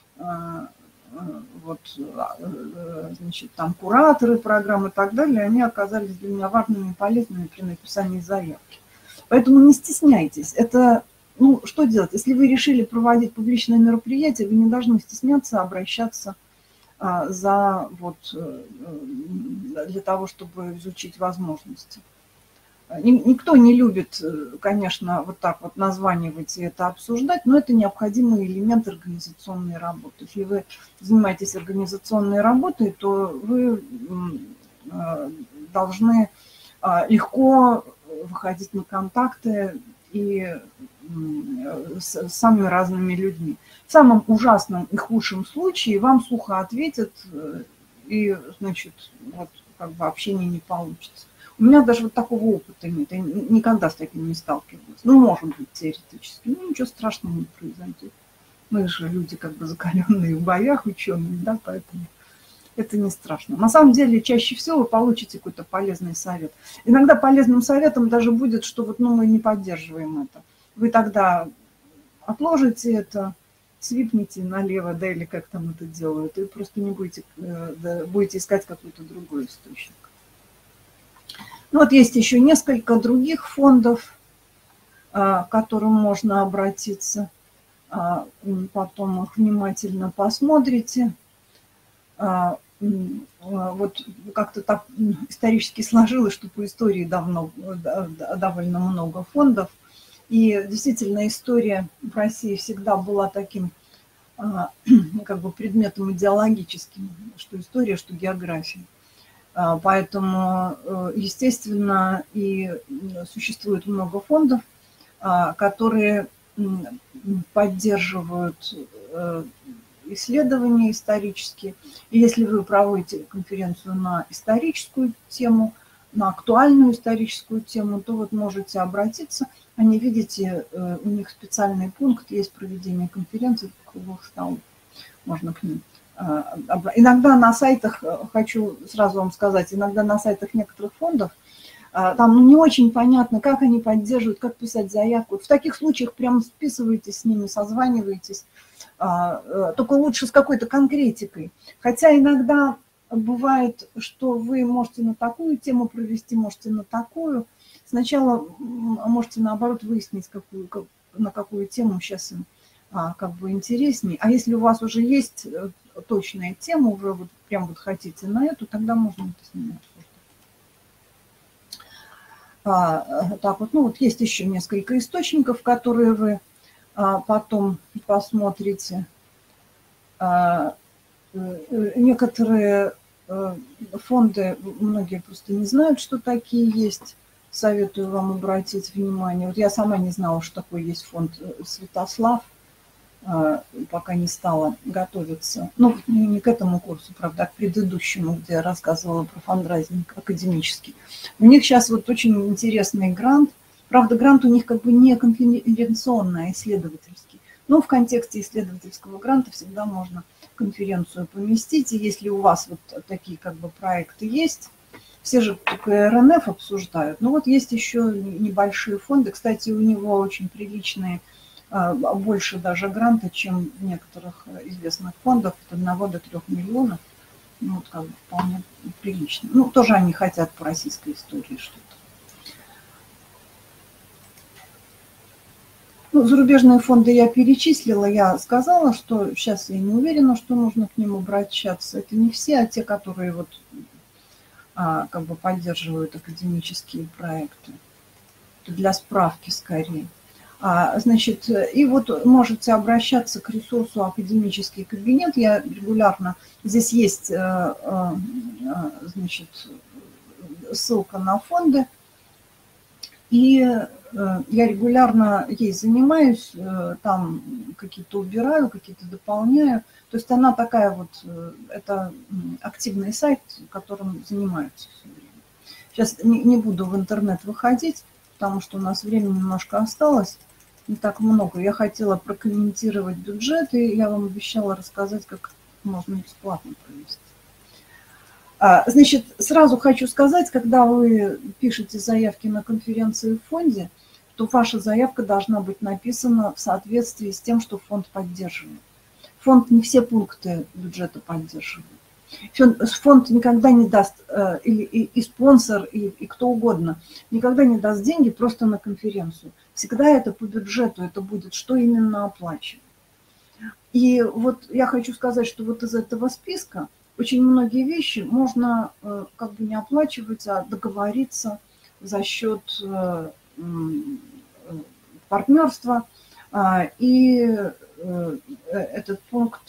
вот, значит, там кураторы программы и так далее, они оказались для меня важными и полезными при написании заявки. Поэтому не стесняйтесь. Это, ну, что делать? Если вы решили проводить публичное мероприятие, вы не должны стесняться обращаться за, вот, для того, чтобы изучить возможности. Никто не любит, конечно, вот так вот названивать и это обсуждать, но это необходимый элемент организационной работы. Если вы занимаетесь организационной работой, то вы должны легко выходить на контакты и с самыми разными людьми. В самом ужасном и худшем случае вам сухо ответят, и, значит, вот как бы общение не получится. У меня даже вот такого опыта нет, я никогда с таким не сталкивалась. Ну, может быть, теоретически, но ничего страшного не произойдет. Мы же люди как бы закаленные в боях, ученые, да, поэтому это не страшно. На самом деле, чаще всего вы получите какой-то полезный совет. Иногда полезным советом даже будет, что вот, ну, мы не поддерживаем это. Вы тогда отложите это, свипните налево, да, или как там это делают, и просто не будете, будете искать какой-то другой источник. Ну, вот есть еще несколько других фондов, к которым можно обратиться. Потом их внимательно посмотрите. Вот как-то так исторически сложилось, что по истории довольно много фондов. И действительно история в России всегда была таким как бы предметом идеологическим, что история, что география. Поэтому, естественно, и существует много фондов, которые поддерживают исследования исторические. И если вы проводите конференцию на историческую тему, на актуальную историческую тему, то вот можете обратиться. Они, видите, у них специальный пункт есть проведение конференций круглых столов. Можно к ним. Иногда на сайтах, хочу сразу вам сказать, иногда на сайтах некоторых фондов там не очень понятно, как они поддерживают, как писать заявку. В таких случаях прямо списываетесь с ними, созваниваетесь, только лучше с какой-то конкретикой. Хотя иногда бывает, что вы можете на такую тему провести, можете на такую. Сначала можете, наоборот, выяснить, на какую тему сейчас им как бы интереснее. А если у вас уже есть точная тема, уже вот прям вот хотите на эту, тогда можно это с ними обсуждать. Так вот, ну вот есть еще несколько источников, которые вы потом посмотрите. Некоторые фонды, многие просто не знают, что такие есть. Советую вам обратить внимание. Вот я сама не знала, что такой есть фонд «Святослав», пока не стала готовиться. Ну, не к этому курсу, правда, а к предыдущему, где я рассказывала про фандрайзинг академический. У них сейчас вот очень интересный грант. Правда, грант у них как бы не конференционный, а исследовательский. Но в контексте исследовательского гранта всегда можно конференцию поместить. И если у вас вот такие как бы проекты есть, все же только РНФ обсуждают. Но вот есть еще небольшие фонды. Кстати, у него очень приличные, больше даже гранта, чем в некоторых известных фондах, от 1 до 3 миллионов. Ну, вот как бы вполне прилично. Ну, тоже они хотят по российской истории что-то. Ну, зарубежные фонды я перечислила, я сказала, что сейчас я не уверена, что нужно к ним обращаться. Это не все, а те, которые вот как бы поддерживают академические проекты. Это для справки скорее. Значит, и вот можете обращаться к ресурсу «Академический кабинет». Я регулярно... Здесь есть, значит, ссылка на фонды. И я регулярно ей занимаюсь, там какие-то убираю, какие-то дополняю. То есть она такая вот, это активный сайт, которым занимаются все время. Сейчас не буду в интернет выходить, потому что у нас времени немножко осталось, не так много. Я хотела прокомментировать бюджет, и я вам обещала рассказать, как можно бесплатно провести. Значит, сразу хочу сказать, когда вы пишете заявки на конференции в фонде, то ваша заявка должна быть написана в соответствии с тем, что фонд поддерживает. Фонд не все пункты бюджета поддерживает. Фонд никогда не даст, и спонсор, и кто угодно, никогда не даст деньги просто на конференцию. Всегда это по бюджету, это будет, что именно оплачивать. И вот я хочу сказать, что вот из этого списка очень многие вещи можно как бы не оплачивать, а договориться за счет партнерства. И этот пункт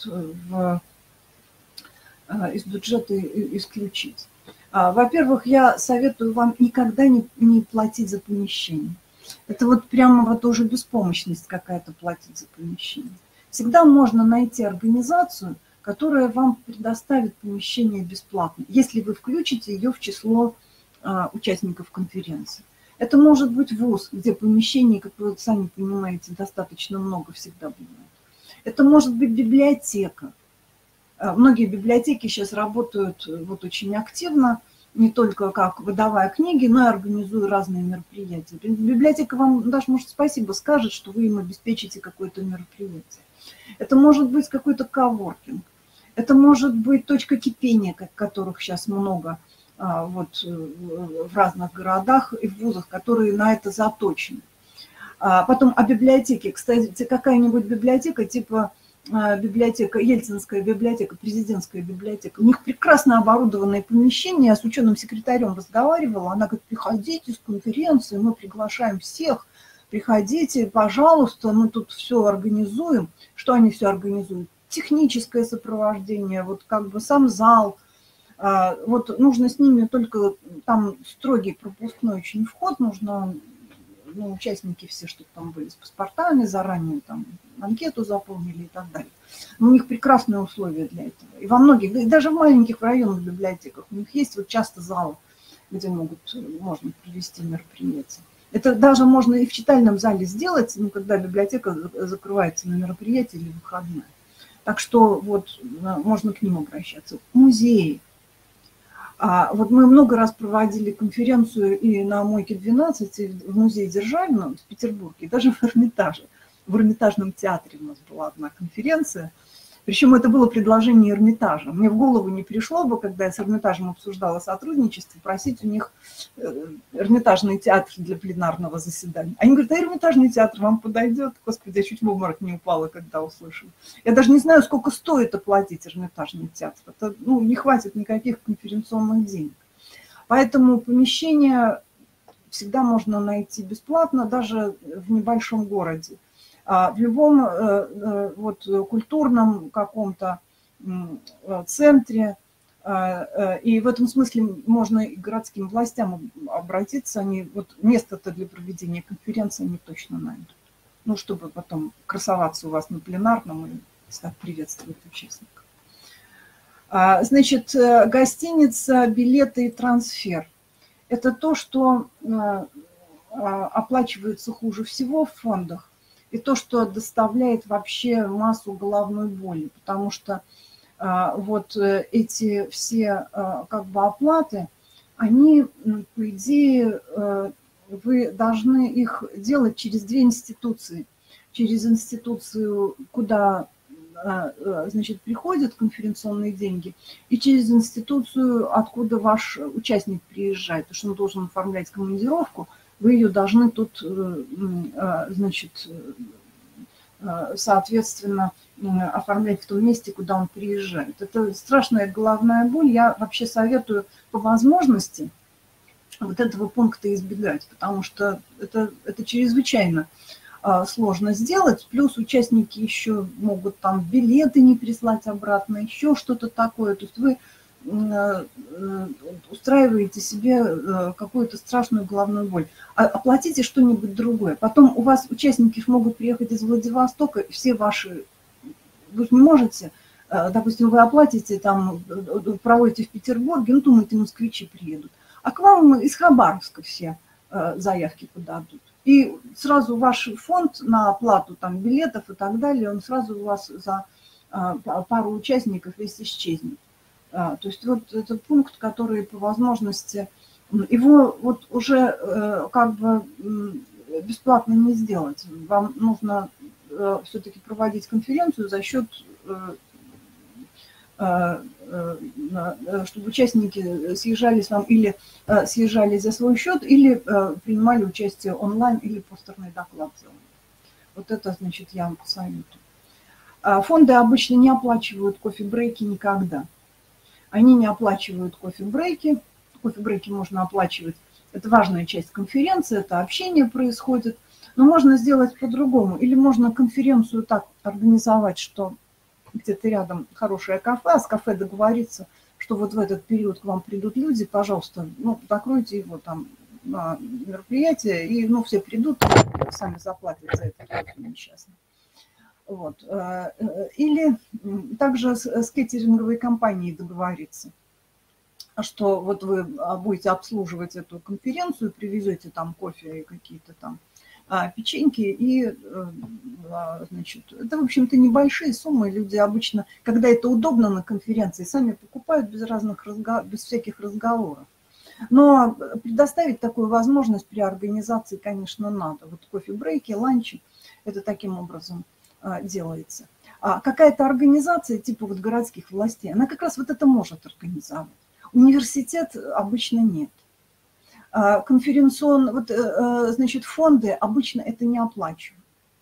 из бюджета исключить. Во-первых, я советую вам никогда не платить за помещение. Это вот прямо вот уже беспомощность какая-то платить за помещение. Всегда можно найти организацию, которая вам предоставит помещение бесплатно, если вы включите ее в число участников конференции. Это может быть вуз, где помещений, как вы сами понимаете, достаточно много всегда бывает. Это может быть библиотека. Многие библиотеки сейчас работают вот очень активно, не только как выдавая книги, но и организуя разные мероприятия. Библиотека вам даже, может, спасибо скажет, что вы им обеспечите какое-то мероприятие. Это может быть какой-то коворкинг. Это может быть точка кипения, которых сейчас много вот, в разных городах и в вузах, которые на это заточены. Потом о библиотеке. Кстати, какая-нибудь библиотека, типа библиотека, Ельцинская библиотека, президентская библиотека, у них прекрасно оборудованное помещение. Я с ученым-секретарем разговаривала, она говорит: приходите с конференции, мы приглашаем всех, приходите, пожалуйста, мы тут все организуем. Что они все организуют? Техническое сопровождение, вот как бы сам зал. Вот нужно с ними только, там строгий пропускной очень вход, нужно ну, участники все, что там были с паспортами, заранее там анкету заполнили и так далее. Но у них прекрасные условия для этого. И во многих, даже в маленьких районных библиотеках у них есть вот часто залы, где можно провести мероприятия. Это даже можно и в читальном зале сделать, ну, когда библиотека закрывается на мероприятие или выходные. Так что вот можно к ним обращаться. Музеи. Вот мы много раз проводили конференцию и на Мойке 12, и в музее Державина в Петербурге, и даже в Эрмитаже. В Эрмитажном театре у нас была одна конференция. Причем это было предложение Эрмитажа. Мне в голову не пришло бы, когда я с Эрмитажем обсуждала сотрудничество, просить у них Эрмитажный театр для пленарного заседания. Они говорят, а Эрмитажный театр вам подойдет? Господи, я чуть в обморок не упала, когда услышала. Я даже не знаю, сколько стоит оплатить Эрмитажный театр. Это, ну, не хватит никаких конференционных денег. Поэтому помещение всегда можно найти бесплатно, даже в небольшом городе. В любом вот, культурном каком-то центре, и в этом смысле можно и к городским властям обратиться, они вот место-то для проведения конференции они точно найдут. Ну, чтобы потом красоваться у вас на пленарном и так приветствовать участников. Значит, гостиница, билеты и трансфер. Это то, что оплачивается хуже всего в фондах. И то, что доставляет вообще массу головной боли, потому что вот эти все как бы оплаты, они, по идее, вы должны их делать через две институции. Через институцию, куда, значит, приходят конференционные деньги, и через институцию, откуда ваш участник приезжает, потому что он должен оформлять командировку, вы ее должны тут, значит, соответственно, оформлять в том месте, куда он приезжает. Это страшная головная боль. Я вообще советую по возможности вот этого пункта избегать, потому что это чрезвычайно сложно сделать. Плюс участники еще могут там билеты не прислать обратно, еще что-то такое. То есть вы устраиваете себе какую-то страшную головную боль. Оплатите что-нибудь другое. Потом у вас участники могут приехать из Владивостока, все ваши... Вы не можете, допустим, вы оплатите, там, проводите в Петербурге, ну, думаете, москвичи приедут. А к вам из Хабаровска все заявки подадут. И сразу ваш фонд на оплату там, билетов и так далее, он сразу у вас за пару участников весь исчезнет. То есть вот это пункт, который по возможности, его вот уже как бы бесплатно не сделать. Вам нужно все-таки проводить конференцию за счет, чтобы участники съезжались вам или съезжали за свой счет, или принимали участие онлайн, или постерный доклад делали. Вот это, значит, я вам посоветую. Фонды обычно не оплачивают кофе-брейки никогда. Они не оплачивают кофе-брейки. Кофе-брейки можно оплачивать. Это важная часть конференции, это общение происходит. Но можно сделать по-другому. Или можно конференцию так организовать, что где-то рядом хорошее кафе, а с кафе договориться, что вот в этот период к вам придут люди, пожалуйста, ну, закройте его там на мероприятие, и ну, все придут, и сами заплатят за это кофе несчастно. Вот. Или также с кеттеринговой компанией договориться, что вот вы будете обслуживать эту конференцию, привезете там кофе и какие-то там печеньки, и, значит, это, в общем-то, небольшие суммы. Люди обычно, когда это удобно на конференции, сами покупают без всяких разговоров. Но предоставить такую возможность при организации, конечно, надо. Вот кофе-брейки, ланчи, это таким образом делается. Какая-то организация, типа вот городских властей, она как раз вот это может организовать. Университет обычно нет. Вот, значит, фонды обычно это не оплачивают.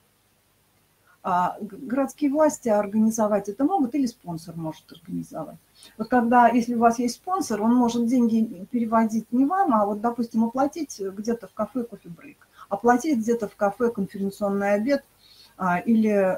Городские власти организовать это могут, или спонсор может организовать. Вот когда, если у вас есть спонсор, он может деньги переводить не вам, а вот, допустим, оплатить где-то в кафе кофе-брейк, оплатить где-то в кафе конференционный обед или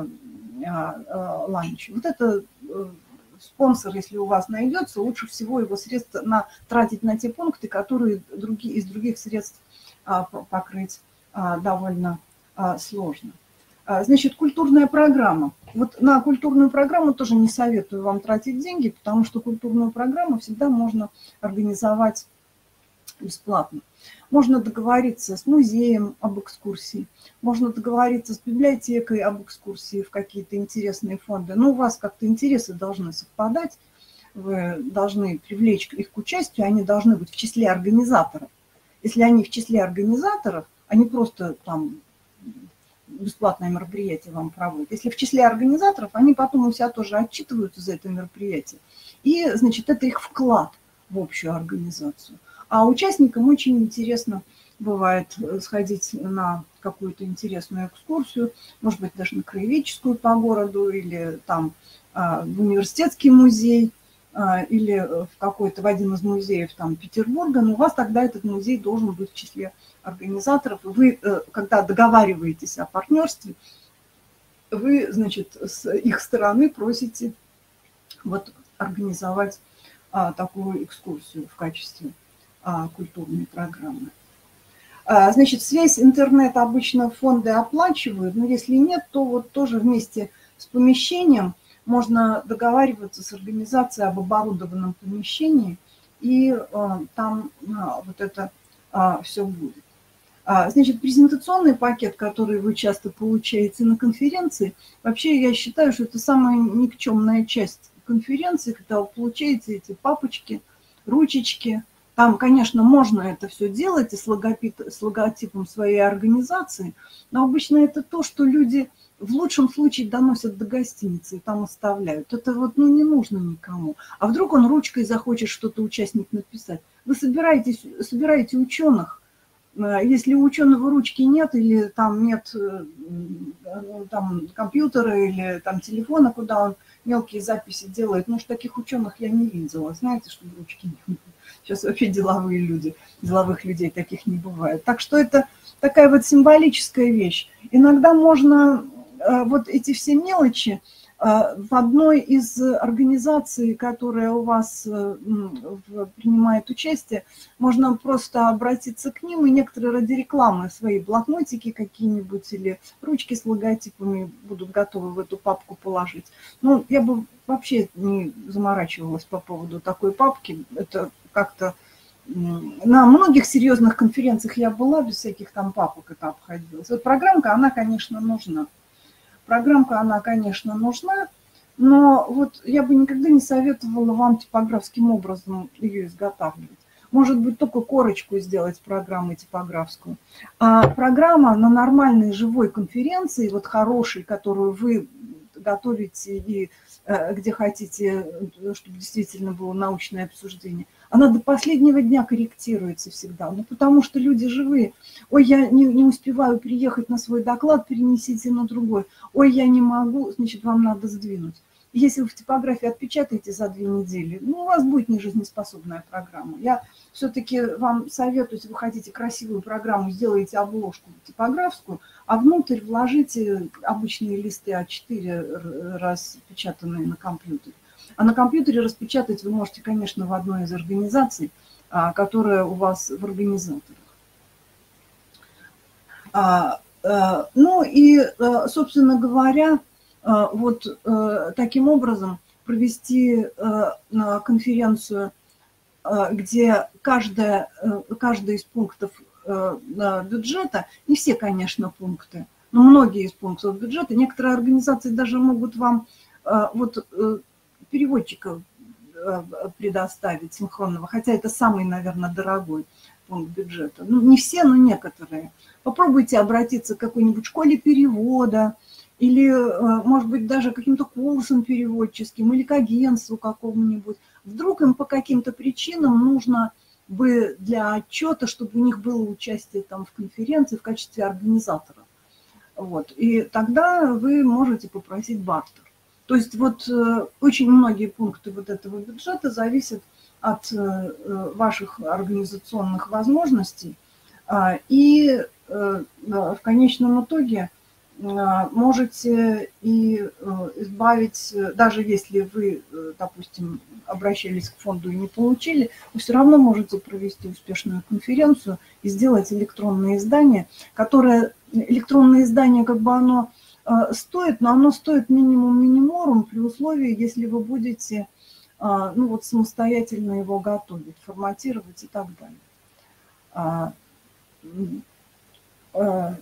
ланч. Вот это спонсор, если у вас найдется, лучше всего его средства тратить на те пункты, которые из других средств покрыть довольно сложно. Значит, культурная программа. Вот на культурную программу тоже не советую вам тратить деньги, потому что культурную программу всегда можно организовать бесплатно. Можно договориться с музеем об экскурсии, можно договориться с библиотекой об экскурсии в какие-то интересные фонды. Но у вас как-то интересы должны совпадать, вы должны привлечь их к участию, они должны быть в числе организаторов. Если они в числе организаторов, они просто там бесплатное мероприятие вам проводят. Если в числе организаторов, они потом у себя тоже отчитываются за это мероприятие. И, значит, это их вклад в общую организацию. А участникам очень интересно бывает сходить на какую-то интересную экскурсию, может быть, даже на краеведческую по городу, или там в университетский музей, или в какой-то, в один из музеев там Петербурга, но у вас тогда этот музей должен быть в числе организаторов. И вы, когда договариваетесь о партнерстве, вы, значит, с их стороны просите вот организовать такую экскурсию в качестве культурной программы. Значит, связь интернет обычно фонды оплачивают, но если нет, то вот тоже вместе с помещением можно договариваться с организацией об оборудованном помещении, и там вот это все будет. Значит, презентационный пакет, который вы часто получаете на конференции, вообще я считаю, что это самая никчемная часть конференции, когда вы получаете эти папочки, ручечки. Там, конечно, можно это все делать и с логотипом своей организации, но обычно это то, что люди в лучшем случае доносят до гостиницы и там оставляют. Это вот не нужно никому. А вдруг он ручкой захочет что-то участник написать. Вы собираете ученых. Если у ученого ручки нет, или там нет там, компьютера, или там телефона, куда он мелкие записи делает, ну, таких ученых я не видела. Знаете, чтобы ручки не было. Сейчас вообще деловых людей таких не бывает. Так что это такая вот символическая вещь. Иногда можно вот эти все мелочи в одной из организаций, которая у вас принимает участие, можно просто обратиться к ним, и некоторые ради рекламы свои блокнотики какие-нибудь или ручки с логотипами будут готовы в эту папку положить. Ну, я бы вообще не заморачивалась по поводу такой папки. Это как-то на многих серьезных конференциях я была, без всяких там папок это обходилось. Вот программка, она, конечно, нужна. Программка, она, конечно, нужна, но вот я бы никогда не советовала вам типографским образом ее изготавливать. Может быть, только корочку сделать программы типографскую. А программа на нормальной живой конференции, вот хорошей, которую вы готовите и где хотите, чтобы действительно было научное обсуждение, она до последнего дня корректируется всегда. Ну, потому что люди живые. Ой, я не успеваю приехать на свой доклад, перенесите на другой. Ой, я не могу, значит, вам надо сдвинуть. Если вы в типографии отпечатаете за 2 недели, ну, у вас будет нежизнеспособная программа. Я все-таки вам советую, если вы хотите красивую программу, сделайте обложку типографскую, а внутрь вложите обычные листы А4, распечатанные на компьютере. А на компьютере распечатать вы можете, конечно, в одной из организаций, которая у вас в организаторах. Ну и, собственно говоря, вот таким образом провести конференцию, где каждый из пунктов бюджета, не все, конечно, пункты, но многие из пунктов бюджета, некоторые организации даже могут вам вот переводчика предоставить синхронного, хотя это самый, наверное, дорогой пункт бюджета. Ну, не все, но некоторые. Попробуйте обратиться к какой-нибудь школе перевода или, может быть, даже к каким-то курсам переводческим или к агентству какому-нибудь. Вдруг им по каким-то причинам нужно бы для отчета, чтобы у них было участие там в конференции в качестве организатора. Вот. И тогда вы можете попросить бартер. То есть вот очень многие пункты вот этого бюджета зависят от ваших организационных возможностей. И в конечном итоге можете и избавить, даже если вы, допустим, обращались к фонду и не получили, вы все равно можете провести успешную конференцию и сделать электронное издание, которое, электронное издание, как бы оно стоит, но оно стоит минимум миниморум при условии, если вы будете ну, вот, самостоятельно его готовить, форматировать и так далее.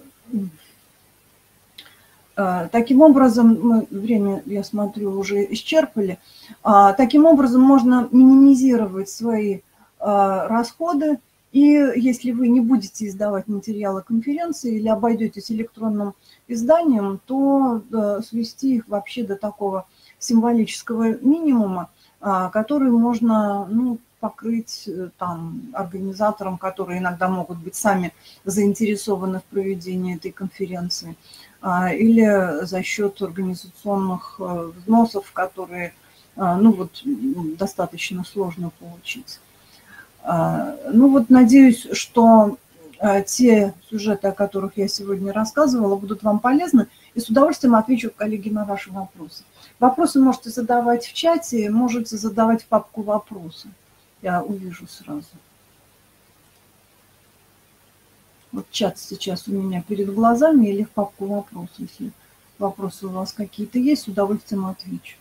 Таким образом, мы время, я смотрю, уже исчерпали. Таким образом, можно минимизировать свои расходы. И если вы не будете издавать материалы конференции или обойдетесь электронным изданием, то свести их вообще до такого символического минимума, который можно, ну, покрыть там организаторам, которые иногда могут быть сами заинтересованы в проведении этой конференции, или за счет организационных взносов, которые, ну, вот, достаточно сложно получить. Ну вот, надеюсь, что те сюжеты, о которых я сегодня рассказывала, будут вам полезны, и с удовольствием отвечу, коллеги, на ваши вопросы. Вопросы можете задавать в чате, можете задавать в папку «Вопросы». Я увижу сразу. Вот чат сейчас у меня перед глазами или в папку «Вопросы». Если вопросы у вас какие-то есть, с удовольствием отвечу.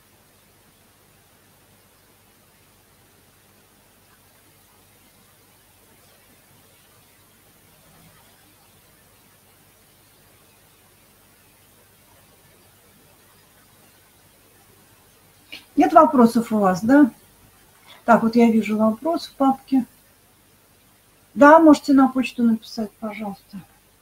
Нет вопросов у вас, да? Так, вот я вижу вопрос в папке. Да, можете на почту написать, пожалуйста.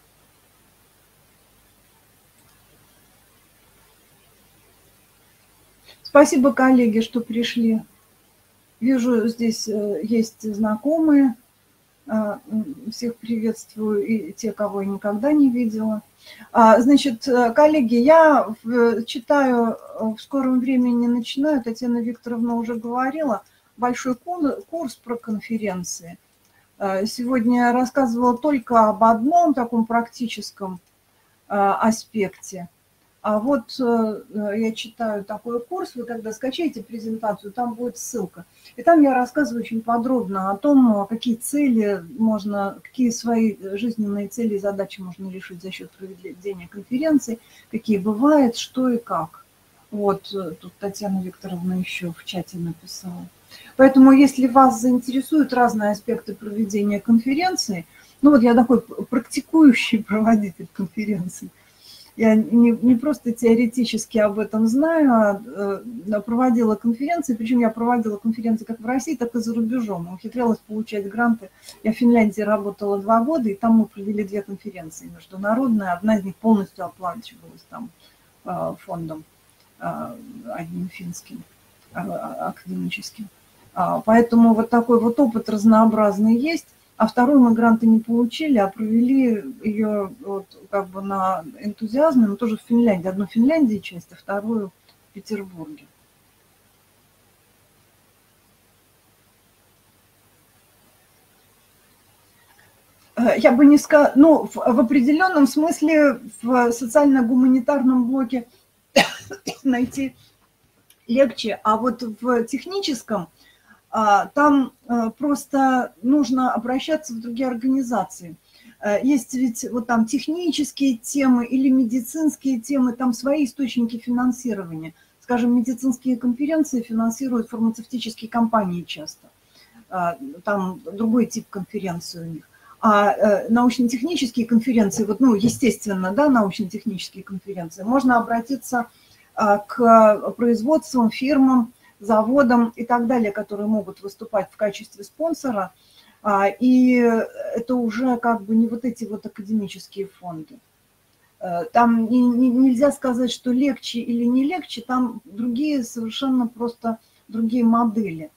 Спасибо, коллеги, что пришли. Вижу, здесь есть знакомые. Всех приветствую, и те, кого я никогда не видела. Значит, коллеги, я читаю, в скором времени начинаю, Татьяна Викторовна уже говорила, большой курс про конференции. Сегодня я рассказывала только об одном таком практическом аспекте. А вот я читаю такой курс, вы когда скачаете презентацию, там будет ссылка. И там я рассказываю очень подробно о том, какие цели можно, какие свои жизненные цели и задачи можно решить за счет проведения конференции, какие бывают, что и как. Вот тут Татьяна Викторовна еще в чате написала. Поэтому если вас заинтересуют разные аспекты проведения конференции, ну вот я такой практикующий проводитель конференции, я не просто теоретически об этом знаю, а проводила конференции, причем я проводила конференции как в России, так и за рубежом. Ухитрялась получать гранты. Я в Финляндии работала 2 года, и там мы провели 2 конференции международные. Одна из них полностью оплачивалась там фондом одним финским, академическим. Поэтому вот такой вот опыт разнообразный есть. А вторую мы гранты не получили, а провели ее вот как бы на энтузиазме, но тоже в Финляндии. Одну в Финляндии часть, а вторую в Петербурге. Я бы не сказала, ну, в определенном смысле в социально-гуманитарном блоке найти легче, а вот в техническом там просто нужно обращаться в другие организации. Есть ведь вот там технические темы или медицинские темы, там свои источники финансирования. Скажем, медицинские конференции финансируют фармацевтические компании часто. Там другой тип конференции у них. А научно-технические конференции, вот, ну, естественно, да, научно-технические конференции, можно обратиться к производствам, фирмам, заводам и так далее, которые могут выступать в качестве спонсора. И это уже как бы не вот эти вот академические фонды. Там нельзя сказать, что легче или не легче, там другие совершенно просто другие модели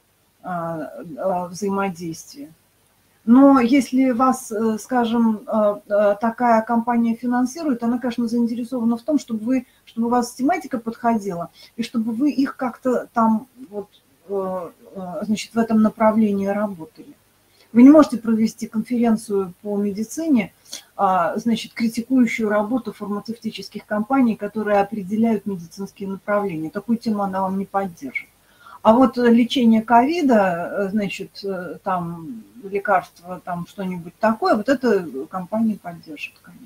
взаимодействия. Но если вас, скажем, такая компания финансирует, она, конечно, заинтересована в том, чтобы у вас тематика подходила, и чтобы вы их как-то там, вот, значит, в этом направлении работали. Вы не можете провести конференцию по медицине, значит, критикующую работу фармацевтических компаний, которые определяют медицинские направления. Такую тему она вам не поддержит. А вот лечение ковида, значит, там лекарства, там что-нибудь такое, вот это компания поддержит, конечно.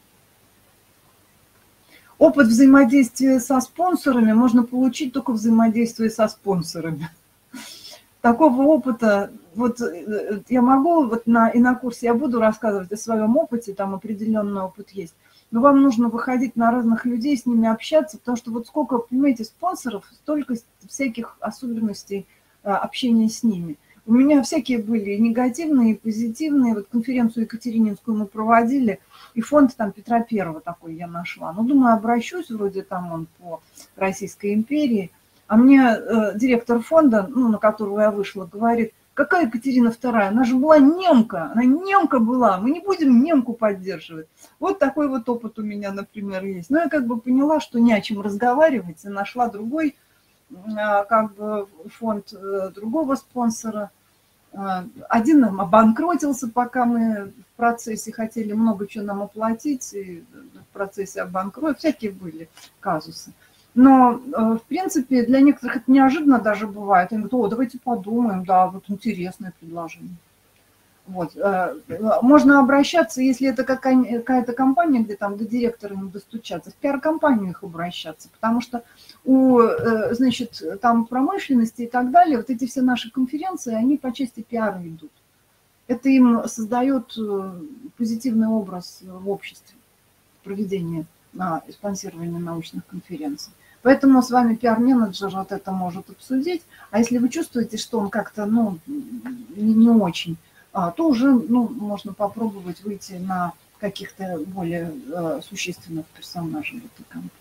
Опыт взаимодействия со спонсорами можно получить только взаимодействуя со спонсорами. Такого опыта, вот я могу, вот и на курсе я буду рассказывать о своем опыте, там определенный опыт есть, но вам нужно выходить на разных людей, с ними общаться, потому что вот сколько, понимаете, спонсоров, столько всяких особенностей общения с ними. У меня всякие были и негативные, и позитивные. Вот конференцию Екатерининскую мы проводили, и фонд там Петра Первого такой я нашла. Ну, думаю, обращусь, вроде там он по Российской империи. А мне директор фонда, ну, на которого я вышла, говорит: какая Екатерина II? Она же была немка, она немка была, мы не будем немку поддерживать. Вот такой вот опыт у меня, например, есть. Но я как бы поняла, что не о чем разговаривать, и нашла другой как бы фонд другого спонсора. Один нам обанкротился, пока мы в процессе хотели много чего нам оплатить, и в процессе обанкротства всякие были казусы. Но, в принципе, для некоторых это неожиданно даже бывает. Они говорят: о, давайте подумаем, да, вот интересное предложение. Вот. Можно обращаться, если это какая-то компания, где там до директора не достучаться, в пиар-компанию их обращаться, потому что значит, там промышленности и так далее, вот эти все наши конференции, они по части пиара идут. Это им создает позитивный образ в обществе, проведение и спонсирование научных конференций. Поэтому с вами пиар-менеджер вот это может обсудить. А если вы чувствуете, что он как-то, ну, не очень, то уже, ну, можно попробовать выйти на каких-то более существенных персонажей в этой компании.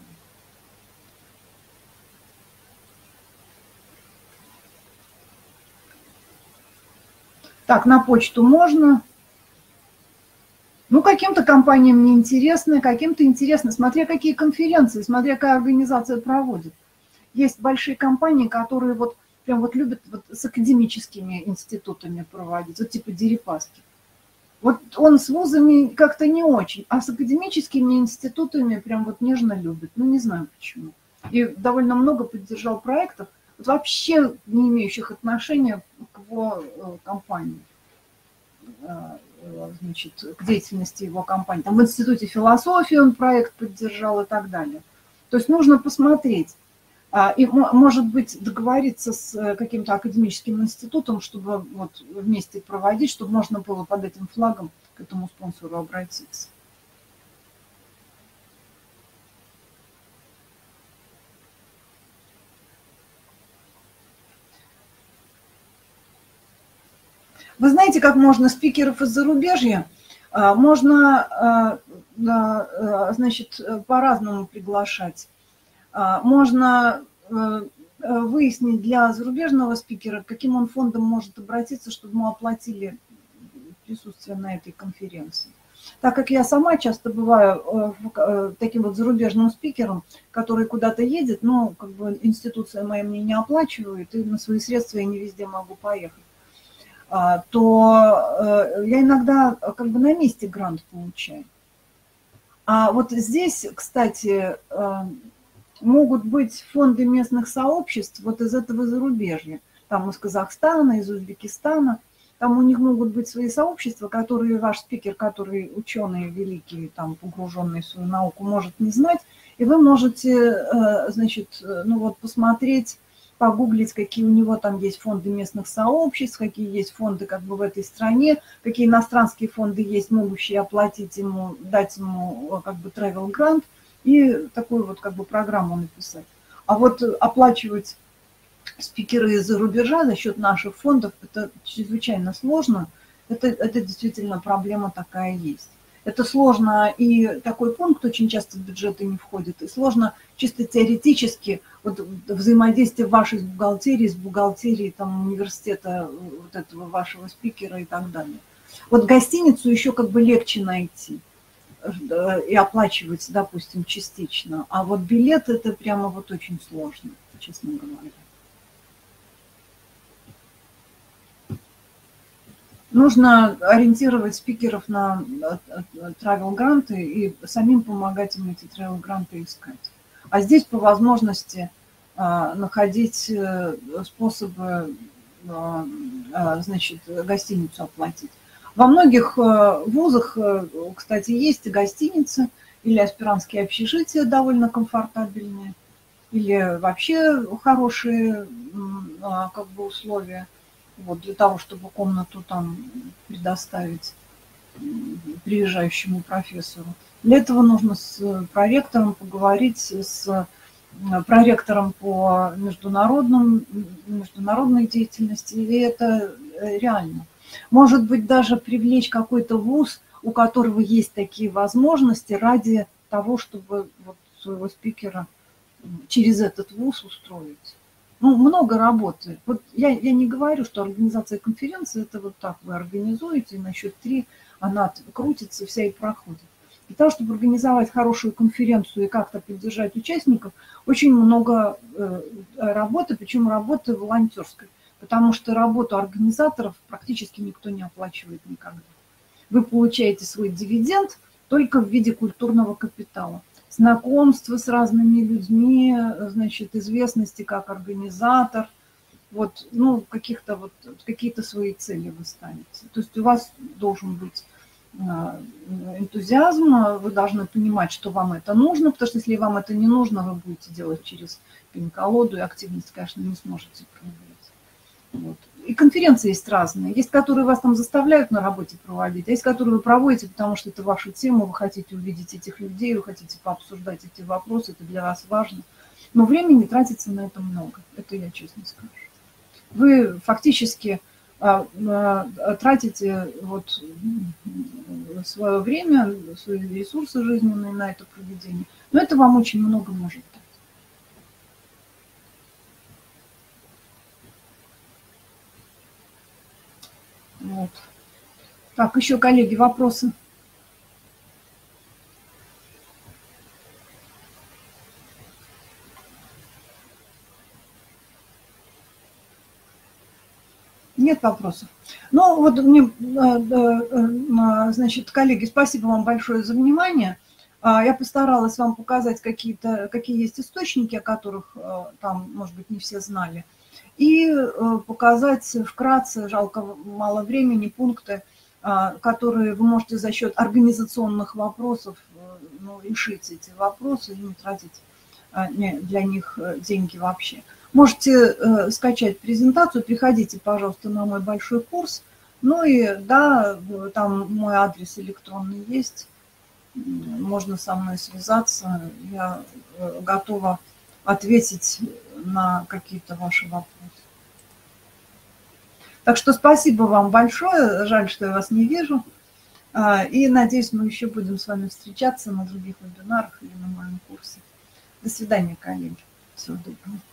Так, на почту можно. Ну, каким-то компаниям неинтересно, каким-то интересно, смотря какие конференции, смотря какая организация проводит. Есть большие компании, которые вот прям вот любят вот с академическими институтами проводить, вот типа Дерипаски. Вот он с вузами как-то не очень, а с академическими институтами прям вот нежно любит. Ну, не знаю почему. И довольно много поддержал проектов, вот вообще не имеющих отношения к его компании, значит, к деятельности его компании. Там в Институте философии он проект поддержал и так далее. То есть нужно посмотреть. И, может быть, договориться с каким-то академическим институтом, чтобы вот вместе проводить, чтобы можно было под этим флагом к этому спонсору обратиться. Вы знаете, как можно спикеров из зарубежья? Можно, значит, по-разному приглашать. Можно выяснить для зарубежного спикера, каким он фондом может обратиться, чтобы ему оплатили присутствие на этой конференции. Так как я сама часто бываю таким вот зарубежным спикером, который куда-то едет, но как бы институция моя мне не оплачивает, и на свои средства я не везде могу поехать, то я иногда как бы на месте грант получаю. А вот здесь, кстати, могут быть фонды местных сообществ вот из этого зарубежья, там из Казахстана, из Узбекистана, там у них могут быть свои сообщества, которые ваш спикер, который ученый великий, там погруженный в свою науку, может не знать, и вы можете, значит, ну вот посмотреть, погуглить, какие у него там есть фонды местных сообществ, какие есть фонды как бы в этой стране, какие иностранские фонды есть, могущие оплатить ему, дать ему как бы travel grant, и такую вот как бы программу написать. А вот оплачивать спикеры из-за рубежа за счет наших фондов, это чрезвычайно сложно. Это действительно проблема такая есть. Это сложно, и такой пункт очень часто в бюджеты не входит, и сложно чисто теоретически вот взаимодействие вашей с бухгалтерией там, университета, вот этого вашего спикера и так далее. Вот гостиницу еще как бы легче найти и оплачивать, допустим, частично. А вот билет это прямо вот очень сложно, честно говоря. Нужно ориентировать спикеров на travel-гранты и самим помогать им эти travel-гранты искать. А здесь по возможности находить способы, значит, гостиницу оплатить. Во многих вузах, кстати, есть и гостиницы, или аспирантские общежития довольно комфортабельные, или вообще хорошие как бы условия, вот, для того, чтобы комнату там предоставить приезжающему профессору. Для этого нужно с проректором поговорить, с проректором по международной деятельности, и это реально. Может быть, даже привлечь какой-то вуз, у которого есть такие возможности, ради того, чтобы вот своего спикера через этот вуз устроить. Ну, много работы. Вот я не говорю, что организация конференции – это вот так вы организуете, и на счет 3 она крутится вся и проходит. Для того, чтобы организовать хорошую конференцию и как-то поддержать участников, очень много работы, причем работы волонтерской, потому что работу организаторов практически никто не оплачивает никогда. Вы получаете свой дивиденд только в виде культурного капитала. Знакомства с разными людьми, значит, известности как организатор, вот, ну, какие-то свои цели вы ставите. То есть у вас должен быть энтузиазм, вы должны понимать, что вам это нужно, потому что если вам это не нужно, вы будете делать через пин-колоду, и активность, конечно, не сможете проявлять. Вот. И конференции есть разные. Есть, которые вас там заставляют на работе проводить, а есть, которые вы проводите, потому что это ваша тема, вы хотите увидеть этих людей, вы хотите пообсуждать эти вопросы, это для вас важно. Но времени тратится на это много, это я честно скажу. Вы фактически тратите вот свое время, свои ресурсы жизненные на это проведение, но это вам очень много может дать. Вот. Так, еще, коллеги, вопросы? Нет вопросов. Ну, вот мне, значит, коллеги, спасибо вам большое за внимание. Я постаралась вам показать какие есть источники, о которых там, может быть, не все знали, и показать вкратце, жалко, мало времени, пункты, которые вы можете за счет организационных вопросов решить эти вопросы и не тратить для них деньги вообще. Можете скачать презентацию, приходите, пожалуйста, на мой большой курс. Ну и да, там мой адрес электронный есть, можно со мной связаться. Я готова ответить на какие-то ваши вопросы. Так что спасибо вам большое, жаль, что я вас не вижу. И надеюсь, мы еще будем с вами встречаться на других вебинарах или на моем курсе. До свидания, коллеги. Всего доброго.